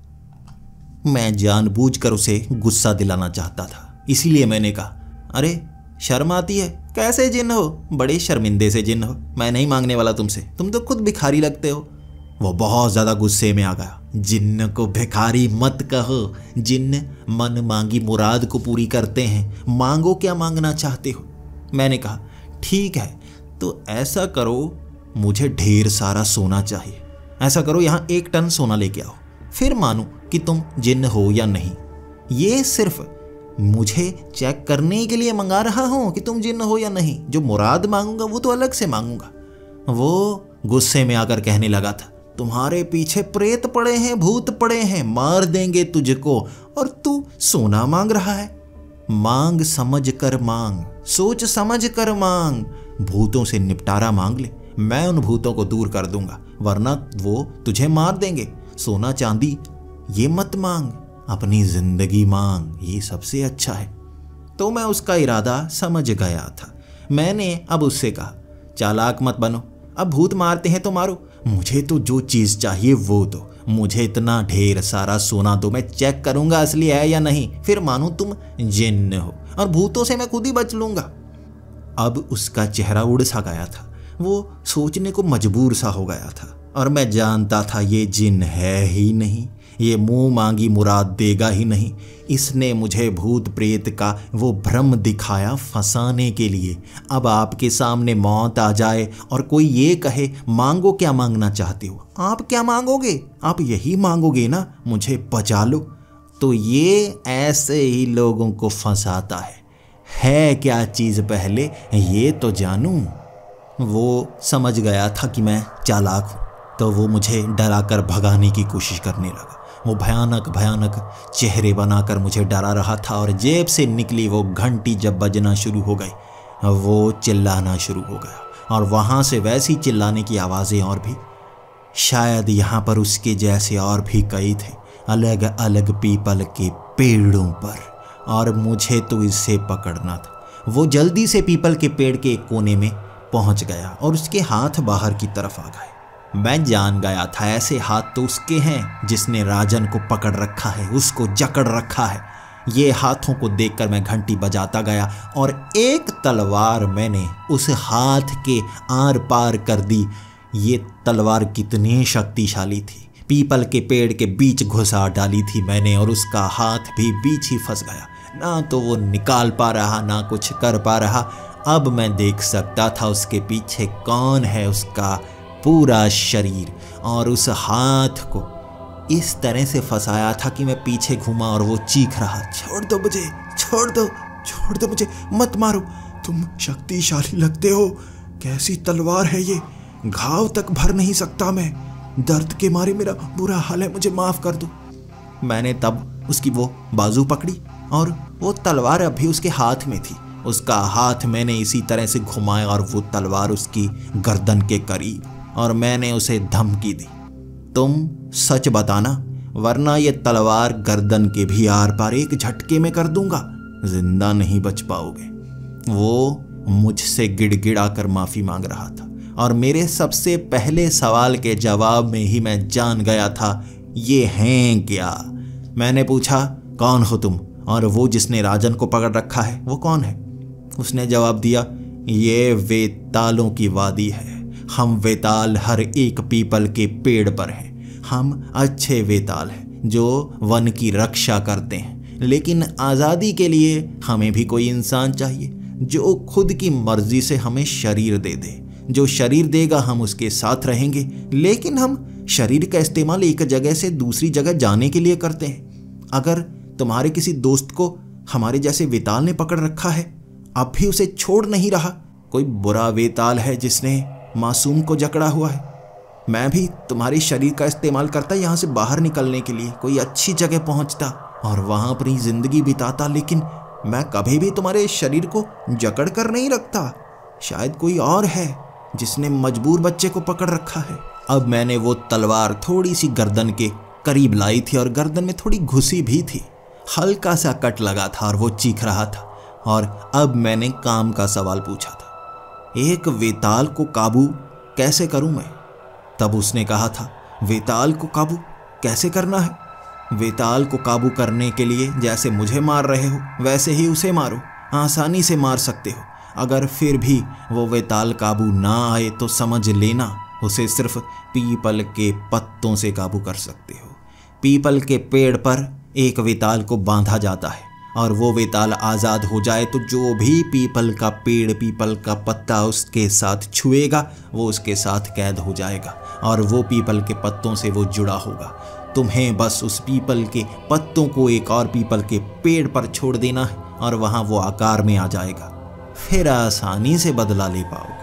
A: मैं जानबूझकर उसे गुस्सा दिलाना चाहता था, इसीलिए मैंने कहा, अरे शर्म आती है? कैसे जिन्न हो? बड़े शर्मिंदे से जिन्न हो। मैं नहीं मांगने वाला तुमसे, तुम तो खुद भिखारी लगते हो। वो बहुत ज़्यादा गुस्से में आ गया। जिन्न को भिखारी मत कहो, जिन्न मन मांगी मुराद को पूरी करते हैं। मांगो क्या मांगना चाहते हो? मैंने कहा, ठीक है, तो ऐसा करो, मुझे ढेर सारा सोना चाहिए। ऐसा करो, यहाँ 1 टन सोना लेके आओ, फिर मानो कि तुम जिन्न हो या नहीं। ये सिर्फ मुझे चेक करने के लिए मंगा रहा हूं कि तुम जिन्न हो या नहीं। जो मुराद मांगूंगा वो तो अलग से मांगूंगा। वो गुस्से में आकर कहने लगा था, तुम्हारे पीछे प्रेत पड़े हैं, भूत पड़े हैं, मार देंगे तुझको, और तू सोना मांग रहा है। मांग समझ कर मांग, सोच समझ कर मांग। भूतों से निपटारा मांग ले, मैं उन भूतों को दूर कर दूंगा, वरना वो तुझे मार देंगे। सोना चांदी ये मत मांग, अपनी जिंदगी मांग, ये सबसे अच्छा है। तो मैं उसका इरादा समझ गया था। मैंने अब उससे कहा, चालाक मत बनो, अब भूत मारते हैं तो मारो, मुझे तो जो चीज़ चाहिए वो दो। मुझे इतना ढेर सारा सोना दो, मैं चेक करूंगा असली है या नहीं, फिर मानो तुम जिन्न हो, और भूतों से मैं खुद ही बच लूंगा। अब उसका चेहरा उड़ सा गया था, वो सोचने को मजबूर सा हो गया था, और मैं जानता था ये जिन्न है ही नहीं, ये मुंह मांगी मुराद देगा ही नहीं। इसने मुझे भूत प्रेत का वो भ्रम दिखाया फंसाने के लिए। अब आपके सामने मौत आ जाए और कोई ये कहे, मांगो क्या मांगना चाहते हो? आप क्या मांगोगे? आप यही मांगोगे ना, मुझे बचा लो। तो ये ऐसे ही लोगों को फंसाता है क्या चीज़ पहले ये तो जानूं। वो समझ गया था कि मैं चालाक हूँ, तो वो मुझे डराकर भगाने की कोशिश करने लगा। वो भयानक भयानक चेहरे बनाकर मुझे डरा रहा था, और जेब से निकली वो घंटी जब बजना शुरू हो गई, वो चिल्लाना शुरू हो गया, और वहाँ से वैसी चिल्लाने की आवाज़ें और भी। शायद यहाँ पर उसके जैसे और भी कई थे, अलग अलग पीपल के पेड़ों पर, और मुझे तो इसे पकड़ना था। वो जल्दी से पीपल के पेड़ के एक कोने में पहुंच गया और उसके हाथ बाहर की तरफ आ गए। मैं जान गया था ऐसे हाथ तो उसके हैं जिसने राजन को पकड़ रखा है, उसको जकड़ रखा है। ये हाथों को देखकर मैं घंटी बजाता गया और एक तलवार मैंने उस हाथ के आर पार कर दी। ये तलवार कितनी शक्तिशाली थी, पीपल के पेड़ के बीच घुसा डाली थी मैंने और उसका हाथ भी बीच ही फंस गया। ना तो वो निकाल पा रहा, ना कुछ कर पा रहा। अब मैं देख सकता था उसके पीछे कौन है, उसका पूरा शरीर, और उस हाथ को इस तरह से फंसाया था कि मैं पीछे घूमा और वो चीख रहा, छोड़ दो मुझे, छोड़ दो, छोड़ दो मुझे, मत मारो, तुम शक्तिशाली लगते हो। कैसी तलवार है ये, घाव तक भर नहीं सकता मैं, दर्द के मारे मेरा बुरा हाल है, मुझे माफ कर दो। मैंने तब उसकी वो बाजू पकड़ी और वो तलवार अभी उसके हाथ में थी। उसका हाथ मैंने इसी तरह से घुमाया और वो तलवार उसकी गर्दन के करीब, और मैंने उसे धमकी दी, तुम सच बताना वरना ये तलवार गर्दन के भी आर पार एक झटके में कर दूंगा, जिंदा नहीं बच पाओगे। वो मुझसे गिड़गिड़ाकर माफी मांग रहा था और मेरे सबसे पहले सवाल के जवाब में ही मैं जान गया था ये हैं क्या। मैंने पूछा, कौन हो तुम, और वो जिसने राजन को पकड़ रखा है वो कौन है? उसने जवाब दिया, ये वेतालों की वादी है, हम वेताल हर एक पीपल के पेड़ पर हैं। हम अच्छे वेताल हैं जो वन की रक्षा करते हैं, लेकिन आज़ादी के लिए हमें भी कोई इंसान चाहिए जो खुद की मर्जी से हमें शरीर दे दे। जो शरीर देगा हम उसके साथ रहेंगे, लेकिन हम शरीर का इस्तेमाल एक जगह से दूसरी जगह जाने के लिए करते हैं। अगर तुम्हारे किसी दोस्त को हमारे जैसे वेताल ने पकड़ रखा है, अब भी उसे छोड़ नहीं रहा, कोई बुरा वेताल है जिसने मासूम को जकड़ा हुआ है। मैं भी तुम्हारे शरीर का इस्तेमाल करता यहाँ से बाहर निकलने के लिए, कोई अच्छी जगह पहुँचता और वहाँ अपनी ज़िंदगी बिताता, लेकिन मैं कभी भी तुम्हारे शरीर को जकड़ कर नहीं रखता। शायद कोई और है जिसने मजबूर बच्चे को पकड़ रखा है। अब मैंने वो तलवार थोड़ी सी गर्दन के करीब लाई थी और गर्दन में थोड़ी घुसी भी थी, हल्का सा कट लगा था और वो चीख रहा था। और अब मैंने काम का सवाल पूछा था, एक वेताल को काबू कैसे करूं मैं? तब उसने कहा था, वेताल को काबू कैसे करना है? वेताल को काबू करने के लिए जैसे मुझे मार रहे हो वैसे ही उसे मारो, आसानी से मार सकते हो। अगर फिर भी वो वेताल काबू ना आए तो समझ लेना उसे सिर्फ पीपल के पत्तों से काबू कर सकते हो। पीपल के पेड़ पर एक वेताल को बांधा जाता है और वो वेताल आज़ाद हो जाए तो जो भी पीपल का पेड़, पीपल का पत्ता उसके साथ छुएगा वो उसके साथ कैद हो जाएगा और वो पीपल के पत्तों से वो जुड़ा होगा। तुम्हें बस उस पीपल के पत्तों को एक और पीपल के पेड़ पर छोड़ देना है और वहाँ वो आकार में आ जाएगा, फिर आसानी से बदला ले पाओगे।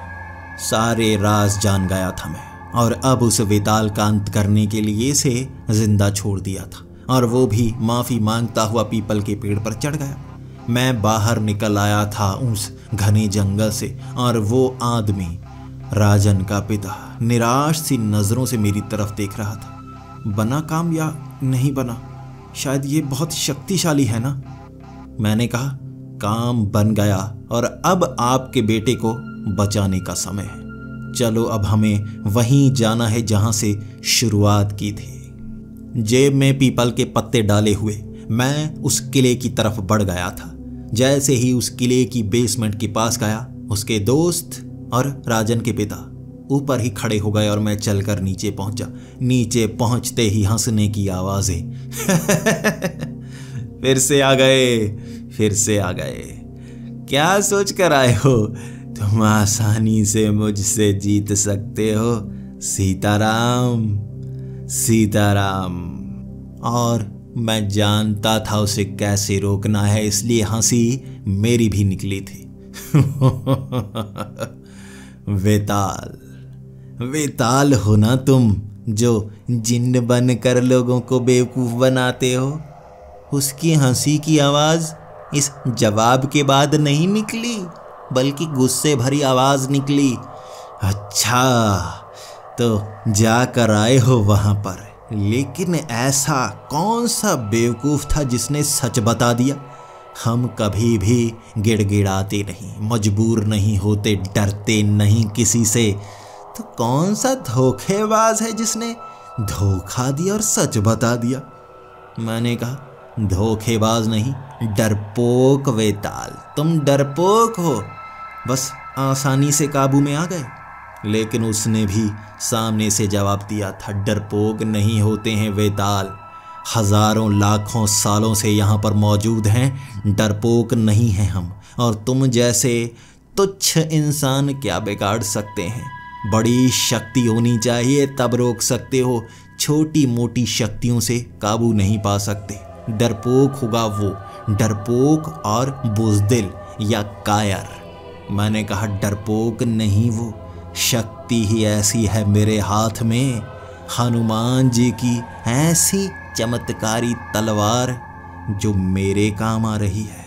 A: सारे राज जान गया था मैं, और अब उस वेताल का अंत करने के लिए इसे जिंदा छोड़ दिया था और वो भी माफ़ी मांगता हुआ पीपल के पेड़ पर चढ़ गया। मैं बाहर निकल आया था उस घने जंगल से और वो आदमी, राजन का पिता, निराश सी नज़रों से मेरी तरफ देख रहा था। बना काम या नहीं बना, शायद ये बहुत शक्तिशाली है ना? मैंने कहा, काम बन गया और अब आपके बेटे को बचाने का समय है। चलो अब हमें वहीं जाना है जहां से शुरुआत की थी। जेब में पीपल के पत्ते डाले हुए मैं उस किले की तरफ बढ़ गया था। जैसे ही उस किले की बेसमेंट के पास गया, उसके दोस्त और राजन के पिता ऊपर ही खड़े हो गए और मैं चलकर नीचे पहुंचा। नीचे पहुंचते ही हंसने की आवाजें फिर से आ गए, फिर से आ गए। क्या सोच कर आए हो? तुम आसानी से मुझसे जीत सकते हो सीताराम, सीताराम। और मैं जानता था उसे कैसे रोकना है, इसलिए हंसी मेरी भी निकली थी। वेताल, वेताल हो ना तुम, जो जिन्न बनकर लोगों को बेवकूफ बनाते हो। उसकी हंसी की आवाज इस जवाब के बाद नहीं निकली, बल्कि गुस्से भरी आवाज निकली। अच्छा, तो जाकर आए हो वहां पर, लेकिन ऐसा कौन सा बेवकूफ था जिसने सच बता दिया? हम कभी भी गिड़गिड़ाते नहीं, मजबूर नहीं होते, डरते नहीं किसी से। तो कौन सा धोखेबाज है जिसने धोखा दिया और सच बता दिया? मैंने कहा, धोखेबाज नहीं, डरपोक वेताल, तुम डरपोक हो, बस आसानी से काबू में आ गए। लेकिन उसने भी सामने से जवाब दिया था, डरपोक नहीं होते हैं वेताल, हजारों लाखों सालों से यहाँ पर मौजूद हैं, डरपोक नहीं हैं हम। और तुम जैसे तुच्छ इंसान क्या बिगाड़ सकते हैं? बड़ी शक्ति होनी चाहिए तब रोक सकते हो, छोटी मोटी शक्तियों से काबू नहीं पा सकते। डरपोक होगा वो, डरपोक और बुज़दिल या कायर। मैंने कहा, डरपोक नहीं, वो शक्ति ही ऐसी है मेरे हाथ में, हनुमान जी की ऐसी चमत्कारी तलवार जो मेरे काम आ रही है।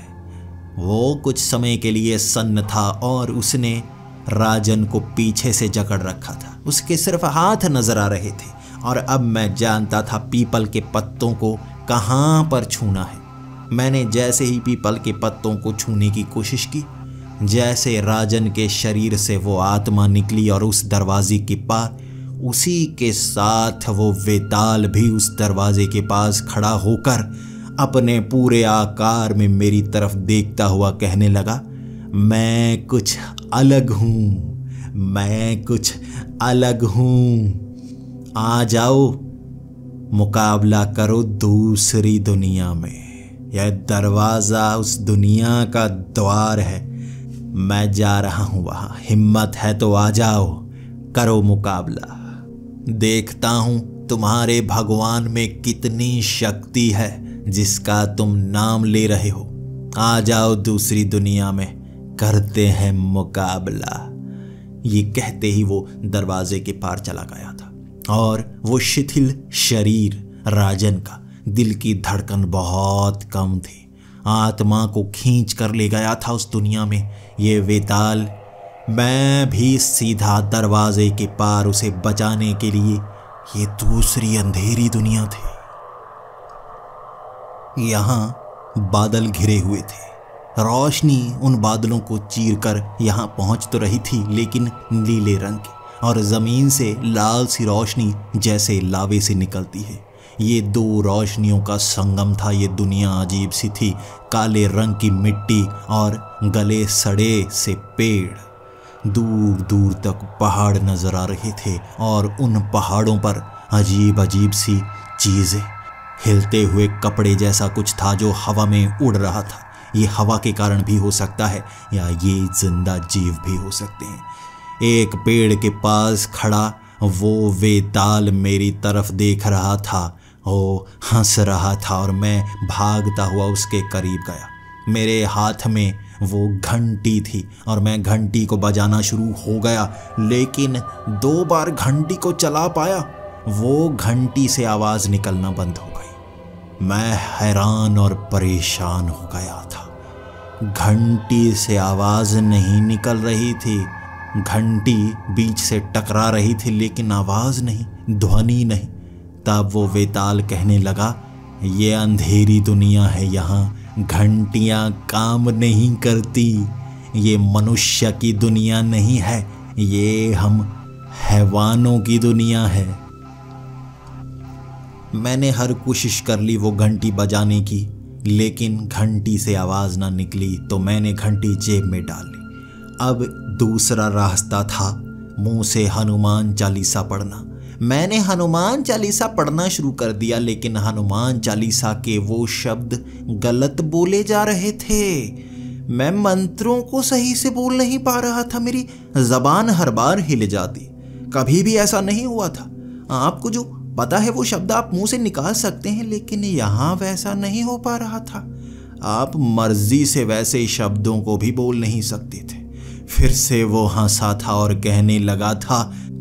A: वो कुछ समय के लिए सन्न था और उसने राजन को पीछे से जकड़ रखा था। उसके सिर्फ हाथ नजर आ रहे थे और अब मैं जानता था पीपल के पत्तों को कहाँ पर छूना है। मैंने जैसे ही पीपल के पत्तों को छूने की कोशिश की, जैसे राजन के शरीर से वो आत्मा निकली और उस दरवाजे के पार, उसी के साथ वो वेताल भी उस दरवाजे के पास खड़ा होकर अपने पूरे आकार में मेरी तरफ देखता हुआ कहने लगा, मैं कुछ अलग हूँ, मैं कुछ अलग हूँ, आ जाओ, मुकाबला करो दूसरी दुनिया में। यह दरवाज़ा उस दुनिया का द्वार है, मैं जा रहा हूँ वहाँ, हिम्मत है तो आ जाओ, करो मुकाबला। देखता हूँ तुम्हारे भगवान में कितनी शक्ति है जिसका तुम नाम ले रहे हो। आ जाओ दूसरी दुनिया में, करते हैं मुकाबला। ये कहते ही वो दरवाजे के पार चला गया था और वो शिथिल शरीर राजन का, दिल की धड़कन बहुत कम थी, आत्मा को खींच कर ले गया था उस दुनिया में ये वेताल। मैं भी सीधा दरवाजे के पार उसे बचाने के लिए ये दूसरी अंधेरी दुनिया थी। यहाँ बादल घिरे हुए थे, रोशनी उन बादलों को चीरकर यहाँ पहुँच तो रही थी लेकिन नीले रंग की, और ज़मीन से लाल सी रोशनी जैसे लावे से निकलती है। ये दो रोशनियों का संगम था। ये दुनिया अजीब सी थी, काले रंग की मिट्टी और गले सड़े से पेड़, दूर दूर तक पहाड़ नजर आ रहे थे और उन पहाड़ों पर अजीब अजीब सी चीज़ें, हिलते हुए कपड़े जैसा कुछ था जो हवा में उड़ रहा था। ये हवा के कारण भी हो सकता है या ये जिंदा जीव भी हो सकते हैं। एक पेड़ के पास खड़ा वो वेताल मेरी तरफ देख रहा था, वो हंस रहा था और मैं भागता हुआ उसके करीब गया। मेरे हाथ में वो घंटी थी और मैं घंटी को बजाना शुरू हो गया, लेकिन 2 बार घंटी को चला पाया, वो घंटी से आवाज़ निकलना बंद हो गई। मैं हैरान और परेशान हो गया था। घंटी से आवाज़ नहीं निकल रही थी, घंटी बीच से टकरा रही थी लेकिन आवाज़ नहीं, ध्वनि नहीं। तब वो वेताल कहने लगा, ये अंधेरी दुनिया है, यहाँ घंटियाँ काम नहीं करती, ये मनुष्य की दुनिया नहीं है, ये हम हैवानों की दुनिया है। मैंने हर कोशिश कर ली वो घंटी बजाने की, लेकिन घंटी से आवाज़ ना निकली। तो मैंने घंटी जेब में डाल ली। अब दूसरा रास्ता था मुंह से हनुमान चालीसा पढ़ना। मैंने हनुमान चालीसा पढ़ना शुरू कर दिया, लेकिन हनुमान चालीसा के वो शब्द गलत बोले जा रहे थे। मैं मंत्रों को सही से बोल नहीं पा रहा था, मेरी जबान हर बार हिल जाती। कभी भी ऐसा नहीं हुआ था। आपको जो पता है वो शब्द आप मुंह से निकाल सकते हैं, लेकिन यहाँ वैसा नहीं हो पा रहा था। आप मर्जी से वैसे शब्दों को भी बोल नहीं सकते थे। फिर से वो हंसा था और कहने लगा था,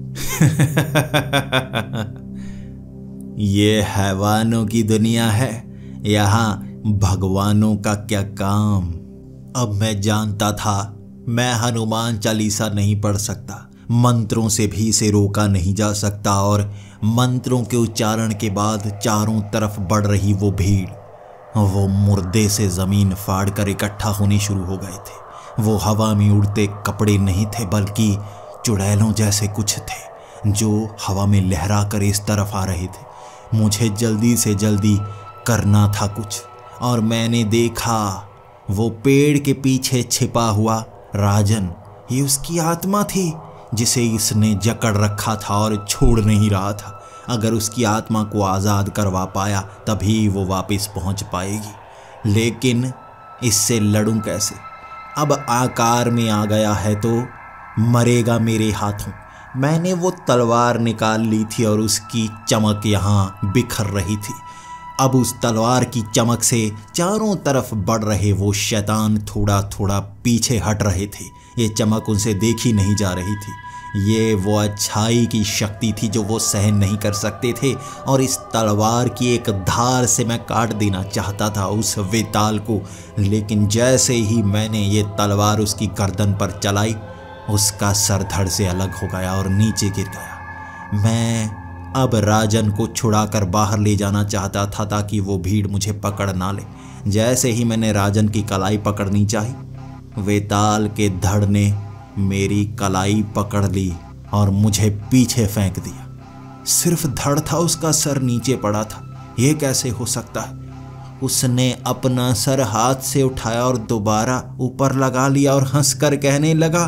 A: ये हैवानों की दुनिया है, यहाँ भगवानों का क्या काम। अब मैं जानता था मैं हनुमान चालीसा नहीं पढ़ सकता, मंत्रों से भी इसे रोका नहीं जा सकता। और मंत्रों के उच्चारण के बाद चारों तरफ बढ़ रही वो भीड़, वो मुर्दे से ज़मीन फाड़ कर इकट्ठा होने शुरू हो गए थे। वो हवा में उड़ते कपड़े नहीं थे, बल्कि चुड़ैलों जैसे कुछ थे जो हवा में लहरा कर इस तरफ आ रहे थे। मुझे जल्दी से जल्दी करना था कुछ, और मैंने देखा वो पेड़ के पीछे छिपा हुआ राजन, ये उसकी आत्मा थी जिसे इसने जकड़ रखा था और छोड़ नहीं रहा था। अगर उसकी आत्मा को आज़ाद करवा पाया तभी वो वापस पहुंच पाएगी, लेकिन इससे लड़ूं कैसे? अब आकार में आ गया है तो मरेगा मेरे हाथों। मैंने वो तलवार निकाल ली थी और उसकी चमक यहाँ बिखर रही थी। अब उस तलवार की चमक से चारों तरफ बढ़ रहे वो शैतान थोड़ा थोड़ा पीछे हट रहे थे। ये चमक उनसे देखी नहीं जा रही थी। ये वो अच्छाई की शक्ति थी जो वो सहन नहीं कर सकते थे, और इस तलवार की एक धार से मैं काट देना चाहता था उस वेताल को। लेकिन जैसे ही मैंने ये तलवार उसकी गर्दन पर चलाई, उसका सर धड़ से अलग हो गया और नीचे गिर गया। मैं अब राजन को छुड़ाकर बाहर ले जाना चाहता था ताकि वो भीड़ मुझे पकड़ ना ले। जैसे ही मैंने राजन की कलाई पकड़नी चाही, वेताल के धड़ ने मेरी कलाई पकड़ ली और मुझे पीछे फेंक दिया। सिर्फ धड़ था, उसका सर नीचे पड़ा था। ये कैसे हो सकता है? उसने अपना सर हाथ से उठाया और दोबारा ऊपर लगा लिया और हंसकर कहने लगा,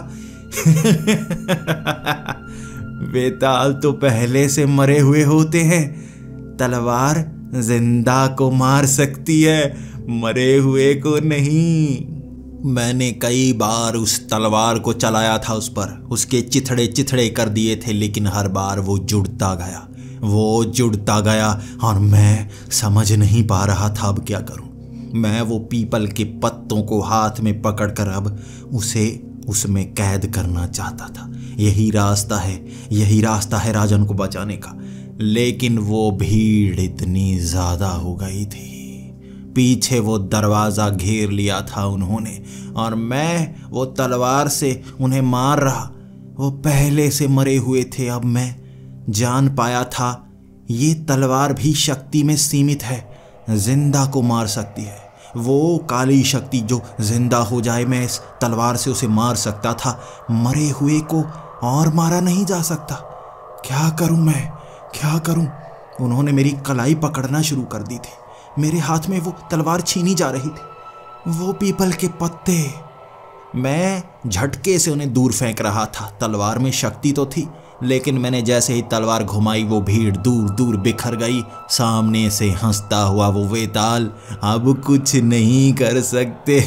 A: वेताल तो पहले से मरे हुए होते हैं। तलवार जिंदा को मार सकती है, मरे हुए को नहीं। मैंने कई बार उस तलवार को चलाया था उस पर, उसके चिथड़े चिथड़े कर दिए थे, लेकिन हर बार वो जुड़ता गया और मैं समझ नहीं पा रहा था अब क्या करूं। मैं वो पीपल के पत्तों को हाथ में पकड़कर अब उसे उसमें कैद करना चाहता था। यही रास्ता है राजन को बचाने का। लेकिन वो भीड़ इतनी ज्यादा हो गई थी। पीछे वो दरवाज़ा घेर लिया था उन्होंने, और मैं वो तलवार से उन्हें मार रहा। वो पहले से मरे हुए थे। अब मैं जान पाया था ये तलवार भी शक्ति में सीमित है, जिंदा को मार सकती है। वो काली शक्ति जो जिंदा हो जाए, मैं इस तलवार से उसे मार सकता था, मरे हुए को और मारा नहीं जा सकता। क्या करूं मैं, क्या करूं? उन्होंने मेरी कलाई पकड़ना शुरू कर दी थी। मेरे हाथ में वो तलवार छीनी जा रही थी। वो पीपल के पत्ते, मैं झटके से उन्हें दूर फेंक रहा था। तलवार में शक्ति तो थी, लेकिन मैंने जैसे ही तलवार घुमाई वो भीड़ दूर दूर बिखर गई। सामने से हंसता हुआ वो वेताल, अब कुछ नहीं कर सकते।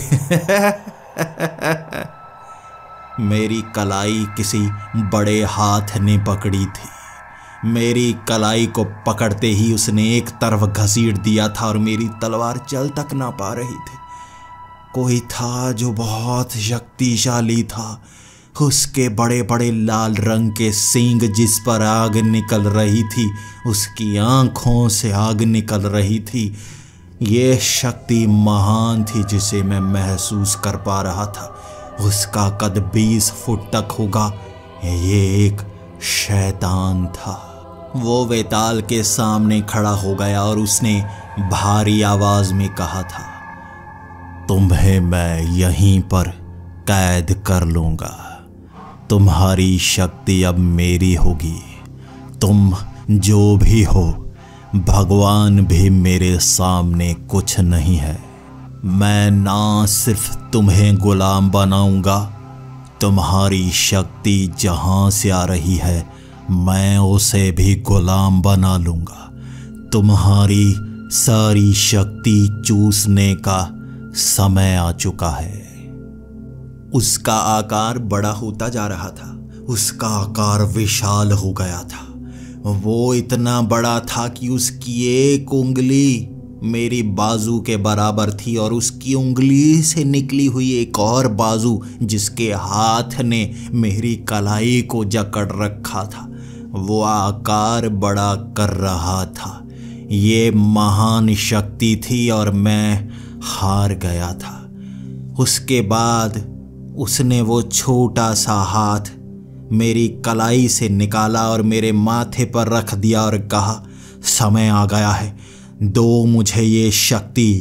A: मेरी कलाई किसी बड़े हाथ ने पकड़ी थी। मेरी कलाई को पकड़ते ही उसने एक तरफ घसीट दिया था और मेरी तलवार चल तक ना पा रही थी। कोई था जो बहुत शक्तिशाली था। उसके बड़े बड़े लाल रंग के सींग जिस पर आग निकल रही थी, उसकी आंखों से आग निकल रही थी। ये शक्ति महान थी जिसे मैं महसूस कर पा रहा था। उसका कद 20 फुट तक होगा। ये एक शैतान था। वो वेताल के सामने खड़ा हो गया और उसने भारी आवाज में कहा था, तुम्हें मैं यहीं पर कैद कर लूंगा। तुम्हारी शक्ति अब मेरी होगी। तुम जो भी हो, भगवान भी मेरे सामने कुछ नहीं है। मैं ना सिर्फ तुम्हें गुलाम बनाऊंगा, तुम्हारी शक्ति जहां से आ रही है मैं उसे भी गुलाम बना लूंगा। तुम्हारी सारी शक्ति चूसने का समय आ चुका है। उसका आकार बड़ा होता जा रहा था। उसका आकार विशाल हो गया था। वो इतना बड़ा था कि उसकी एक उंगली मेरी बाजू के बराबर थी और उसकी उंगली से निकली हुई एक और बाजू जिसके हाथ ने मेरी कलाई को जकड़ रखा था, वो आकार बड़ा कर रहा था। ये महान शक्ति थी और मैं हार गया था। उसके बाद उसने वो छोटा सा हाथ मेरी कलाई से निकाला और मेरे माथे पर रख दिया और कहा, समय आ गया है, दो मुझे ये शक्ति,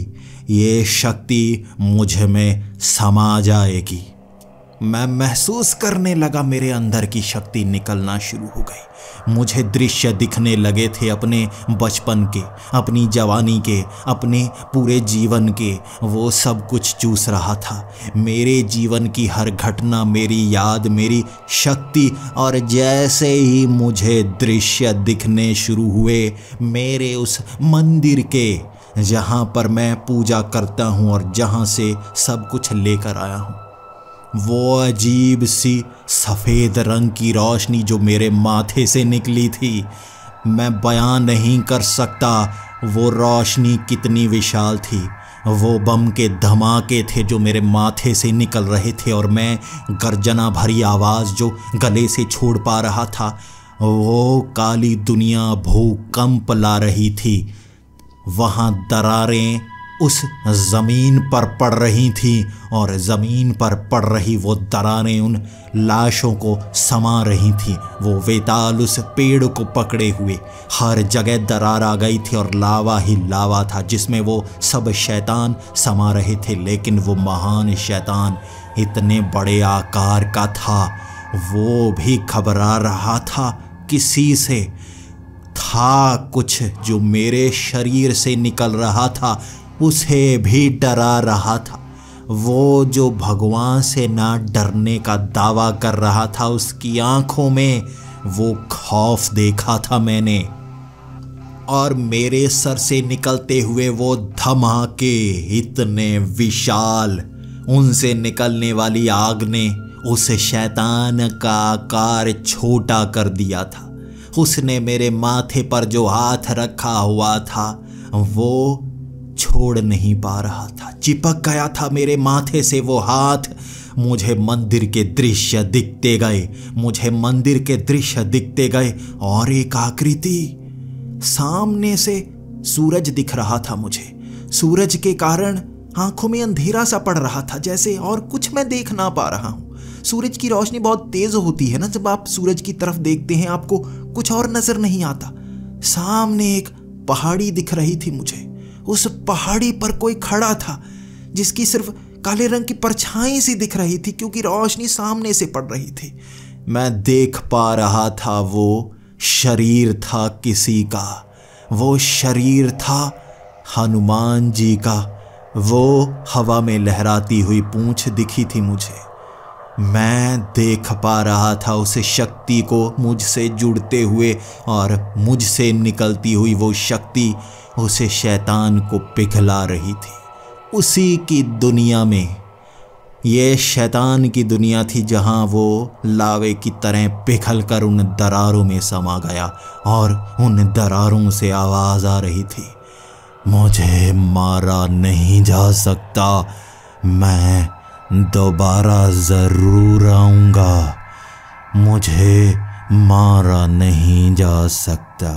A: ये शक्ति मुझ में समा जाएगी। मैं महसूस करने लगा मेरे अंदर की शक्ति निकलना शुरू हो गई। मुझे दृश्य दिखने लगे थे अपने बचपन के, अपनी जवानी के, अपने पूरे जीवन के। वो सब कुछ चूस रहा था, मेरे जीवन की हर घटना, मेरी याद, मेरी शक्ति। और जैसे ही मुझे दृश्य दिखने शुरू हुए मेरे उस मंदिर के, जहाँ पर मैं पूजा करता हूँ और जहाँ से सब कुछ लेकर आया हूँ, वो अजीब सी सफ़ेद रंग की रोशनी जो मेरे माथे से निकली थी, मैं बयां नहीं कर सकता वो रोशनी कितनी विशाल थी। वो बम के धमाके थे जो मेरे माथे से निकल रहे थे और मैं गर्जना भरी आवाज़ जो गले से छोड़ पा रहा था। वो काली दुनिया भूकंप ला रही थी। वहाँ दरारें उस ज़मीन पर पड़ रही थीं और ज़मीन पर पड़ रही वो दरारें उन लाशों को समा रही थीं। वो वेताल उस पेड़ को पकड़े हुए, हर जगह दरार आ गई थी और लावा ही लावा था जिसमें वो सब शैतान समा रहे थे। लेकिन वो महान शैतान इतने बड़े आकार का था, वो भी घबरा रहा था किसी से। था कुछ जो मेरे शरीर से निकल रहा था, उसे भी डरा रहा था। वो जो भगवान से ना डरने का दावा कर रहा था, उसकी आंखों में वो खौफ देखा था मैंने। और मेरे सर से निकलते हुए वो धमाके इतने विशाल, उनसे निकलने वाली आग ने उस शैतान का आकार छोटा कर दिया था। उसने मेरे माथे पर जो हाथ रखा हुआ था वो छोड़ नहीं पा रहा था, चिपक गया था मेरे माथे से वो हाथ। मुझे मंदिर के दृश्य दिखते गए, मुझे मंदिर के दृश्य दिखते गए और एक आकृति सामने से सूरज दिख रहा था मुझे। सूरज के कारण आंखों में अंधेरा सा पड़ रहा था जैसे, और कुछ मैं देख ना पा रहा हूँ। सूरज की रोशनी बहुत तेज होती है ना, जब आप सूरज की तरफ देखते हैं आपको कुछ और नजर नहीं आता। सामने एक पहाड़ी दिख रही थी मुझे। उस पहाड़ी पर कोई खड़ा था जिसकी सिर्फ काले रंग की परछाई सी दिख रही थी क्योंकि रोशनी सामने से पड़ रही थी। मैं देख पा रहा था वो शरीर था किसी का, वो शरीर था हनुमान जी का। वो हवा में लहराती हुई पूंछ दिखी थी मुझे। मैं देख पा रहा था उस शक्ति को मुझसे जुड़ते हुए, और मुझसे निकलती हुई वो शक्ति उस शैतान को पिघला रही थी। उसी की दुनिया में, ये शैतान की दुनिया थी जहां वो लावे की तरह पिघल कर उन दरारों में समा गया और उन दरारों से आवाज़ आ रही थी, मुझे मारा नहीं जा सकता, मैं दोबारा ज़रूर आऊँगा, मुझे मारा नहीं जा सकता।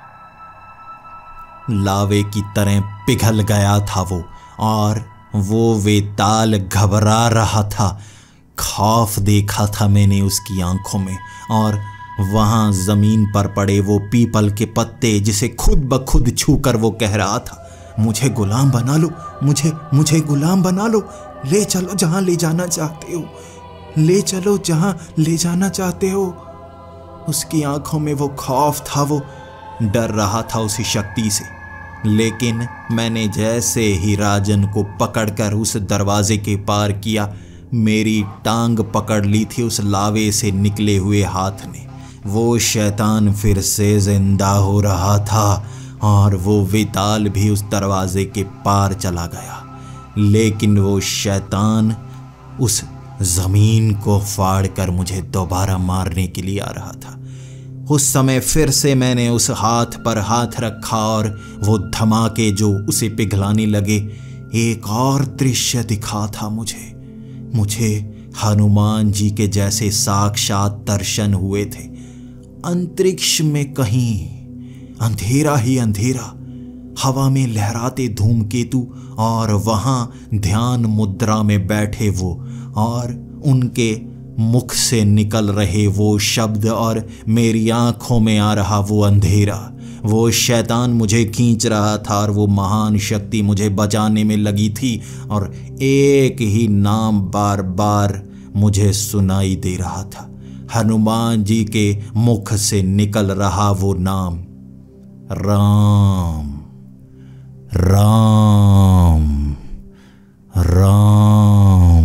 A: लावे की तरह पिघल गया था वो, और वो वेताल घबरा रहा था। खौफ देखा था मैंने उसकी आंखों में। और वहाँ ज़मीन पर पड़े वो पीपल के पत्ते जिसे खुद ब खुद छूकर वो कह रहा था, मुझे गुलाम बना लो, मुझे गुलाम बना लो, ले चलो जहाँ ले जाना चाहते हो, ले चलो जहाँ ले जाना चाहते हो। उसकी आंखों में वो खौफ था, वो डर रहा था उसी शक्ति से। लेकिन मैंने जैसे ही राजन को पकड़कर उस दरवाजे के पार किया, मेरी टांग पकड़ ली थी उस लावे से निकले हुए हाथ ने। वो शैतान फिर से जिंदा हो रहा था और वो वेताल भी उस दरवाजे के पार चला गया। लेकिन वो शैतान उस ज़मीन को फाड़ कर मुझे दोबारा मारने के लिए आ रहा था। उस समय फिर से मैंने उस हाथ पर हाथ रखा और वो धमाके जो उसे पिघलाने लगे, एक और दृश्य दिखा था मुझे हनुमान जी के जैसे साक्षात दर्शन हुए थे। अंतरिक्ष में कहीं अंधेरा ही अंधेरा, हवा में लहराते धूमकेतु, और वहाँ ध्यान मुद्रा में बैठे वो, और उनके मुख से निकल रहे वो शब्द, और मेरी आंखों में आ रहा वो अंधेरा, वो शैतान मुझे खींच रहा था और वो महान शक्ति मुझे बचाने में लगी थी और एक ही नाम बार बार मुझे सुनाई दे रहा था। हनुमान जी के मुख से निकल रहा वो नाम, राम राम राम।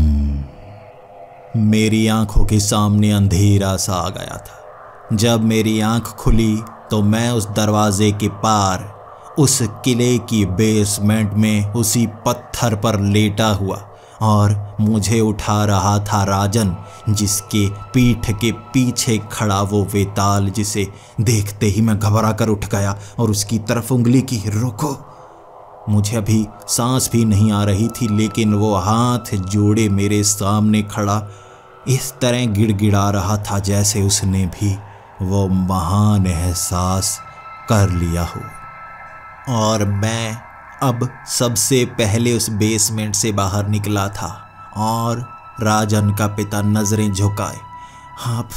A: मेरी आंखों के सामने अंधेरा सा आ गया था। जब मेरी आंख खुली तो मैं उस दरवाजे के पार उस किले की बेसमेंट में उसी पत्थर पर लेटा हुआ और मुझे उठा रहा था राजन, जिसके पीठ के पीछे खड़ा वो वेताल, जिसे देखते ही मैं घबरा कर उठ गया और उसकी तरफ उंगली की। रुको। मुझे अभी सांस भी नहीं आ रही थी, लेकिन वो हाथ जोड़े मेरे सामने खड़ा इस तरह गिड़गिड़ा रहा था जैसे उसने भी वो महान एहसास कर लिया हो। और मैं अब सबसे पहले उस बेसमेंट से बाहर निकला था और राजन का पिता नजरें झुकाए। आप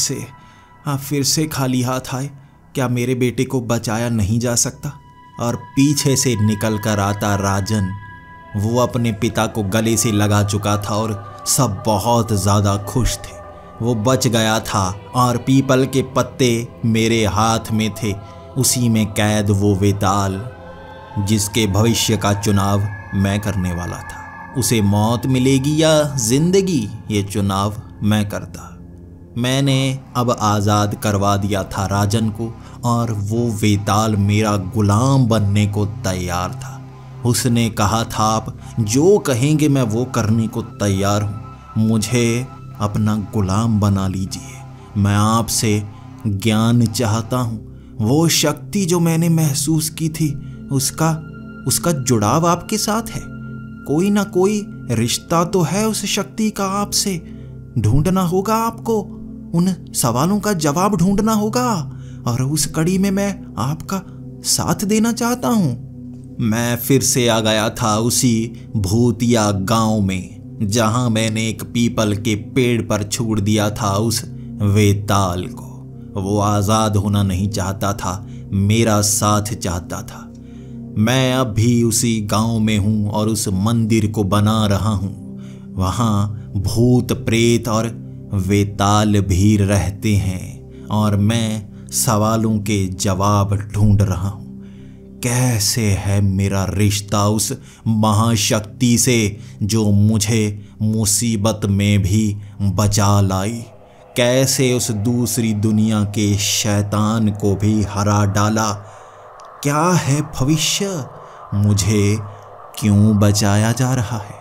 A: फिर से खाली हाथ आए, क्या मेरे बेटे को बचाया नहीं जा सकता? और पीछे से निकल कर आता राजन, वो अपने पिता को गले से लगा चुका था और सब बहुत ज़्यादा खुश थे। वो बच गया था और पीपल के पत्ते मेरे हाथ में थे, उसी में कैद वो वेताल, जिसके भविष्य का चुनाव मैं करने वाला था। उसे मौत मिलेगी या जिंदगी, ये चुनाव मैं करता। मैंने अब आज़ाद करवा दिया था राजन को और वो वेताल मेरा गुलाम बनने को तैयार था। उसने कहा था, आप जो कहेंगे मैं वो करने को तैयार हूँ, मुझे अपना गुलाम बना लीजिए। मैं आपसे ज्ञान चाहता हूँ। वो शक्ति जो मैंने महसूस की थी, उसका जुड़ाव आपके साथ है। कोई ना कोई रिश्ता तो है उस शक्ति का आपसे। ढूंढना होगा आपको, उन सवालों का जवाब ढूंढना होगा और उस कड़ी में मैं आपका साथ देना चाहता हूँ। मैं फिर से आ गया था उसी भूतिया गांव में जहां मैंने एक पीपल के पेड़ पर छोड़ दिया था उस वेताल को। वो आज़ाद होना नहीं चाहता था, मेरा साथ चाहता था। मैं अब भी उसी गांव में हूँ और उस मंदिर को बना रहा हूँ। वहाँ भूत प्रेत और वेताल भी रहते हैं और मैं सवालों के जवाब ढूंढ रहा हूँ। कैसे है मेरा रिश्ता उस महाशक्ति से जो मुझे मुसीबत में भी बचा लाई? कैसे उस दूसरी दुनिया के शैतान को भी हरा डाला? क्या है भविष्य? मुझे क्यों बचाया जा रहा है?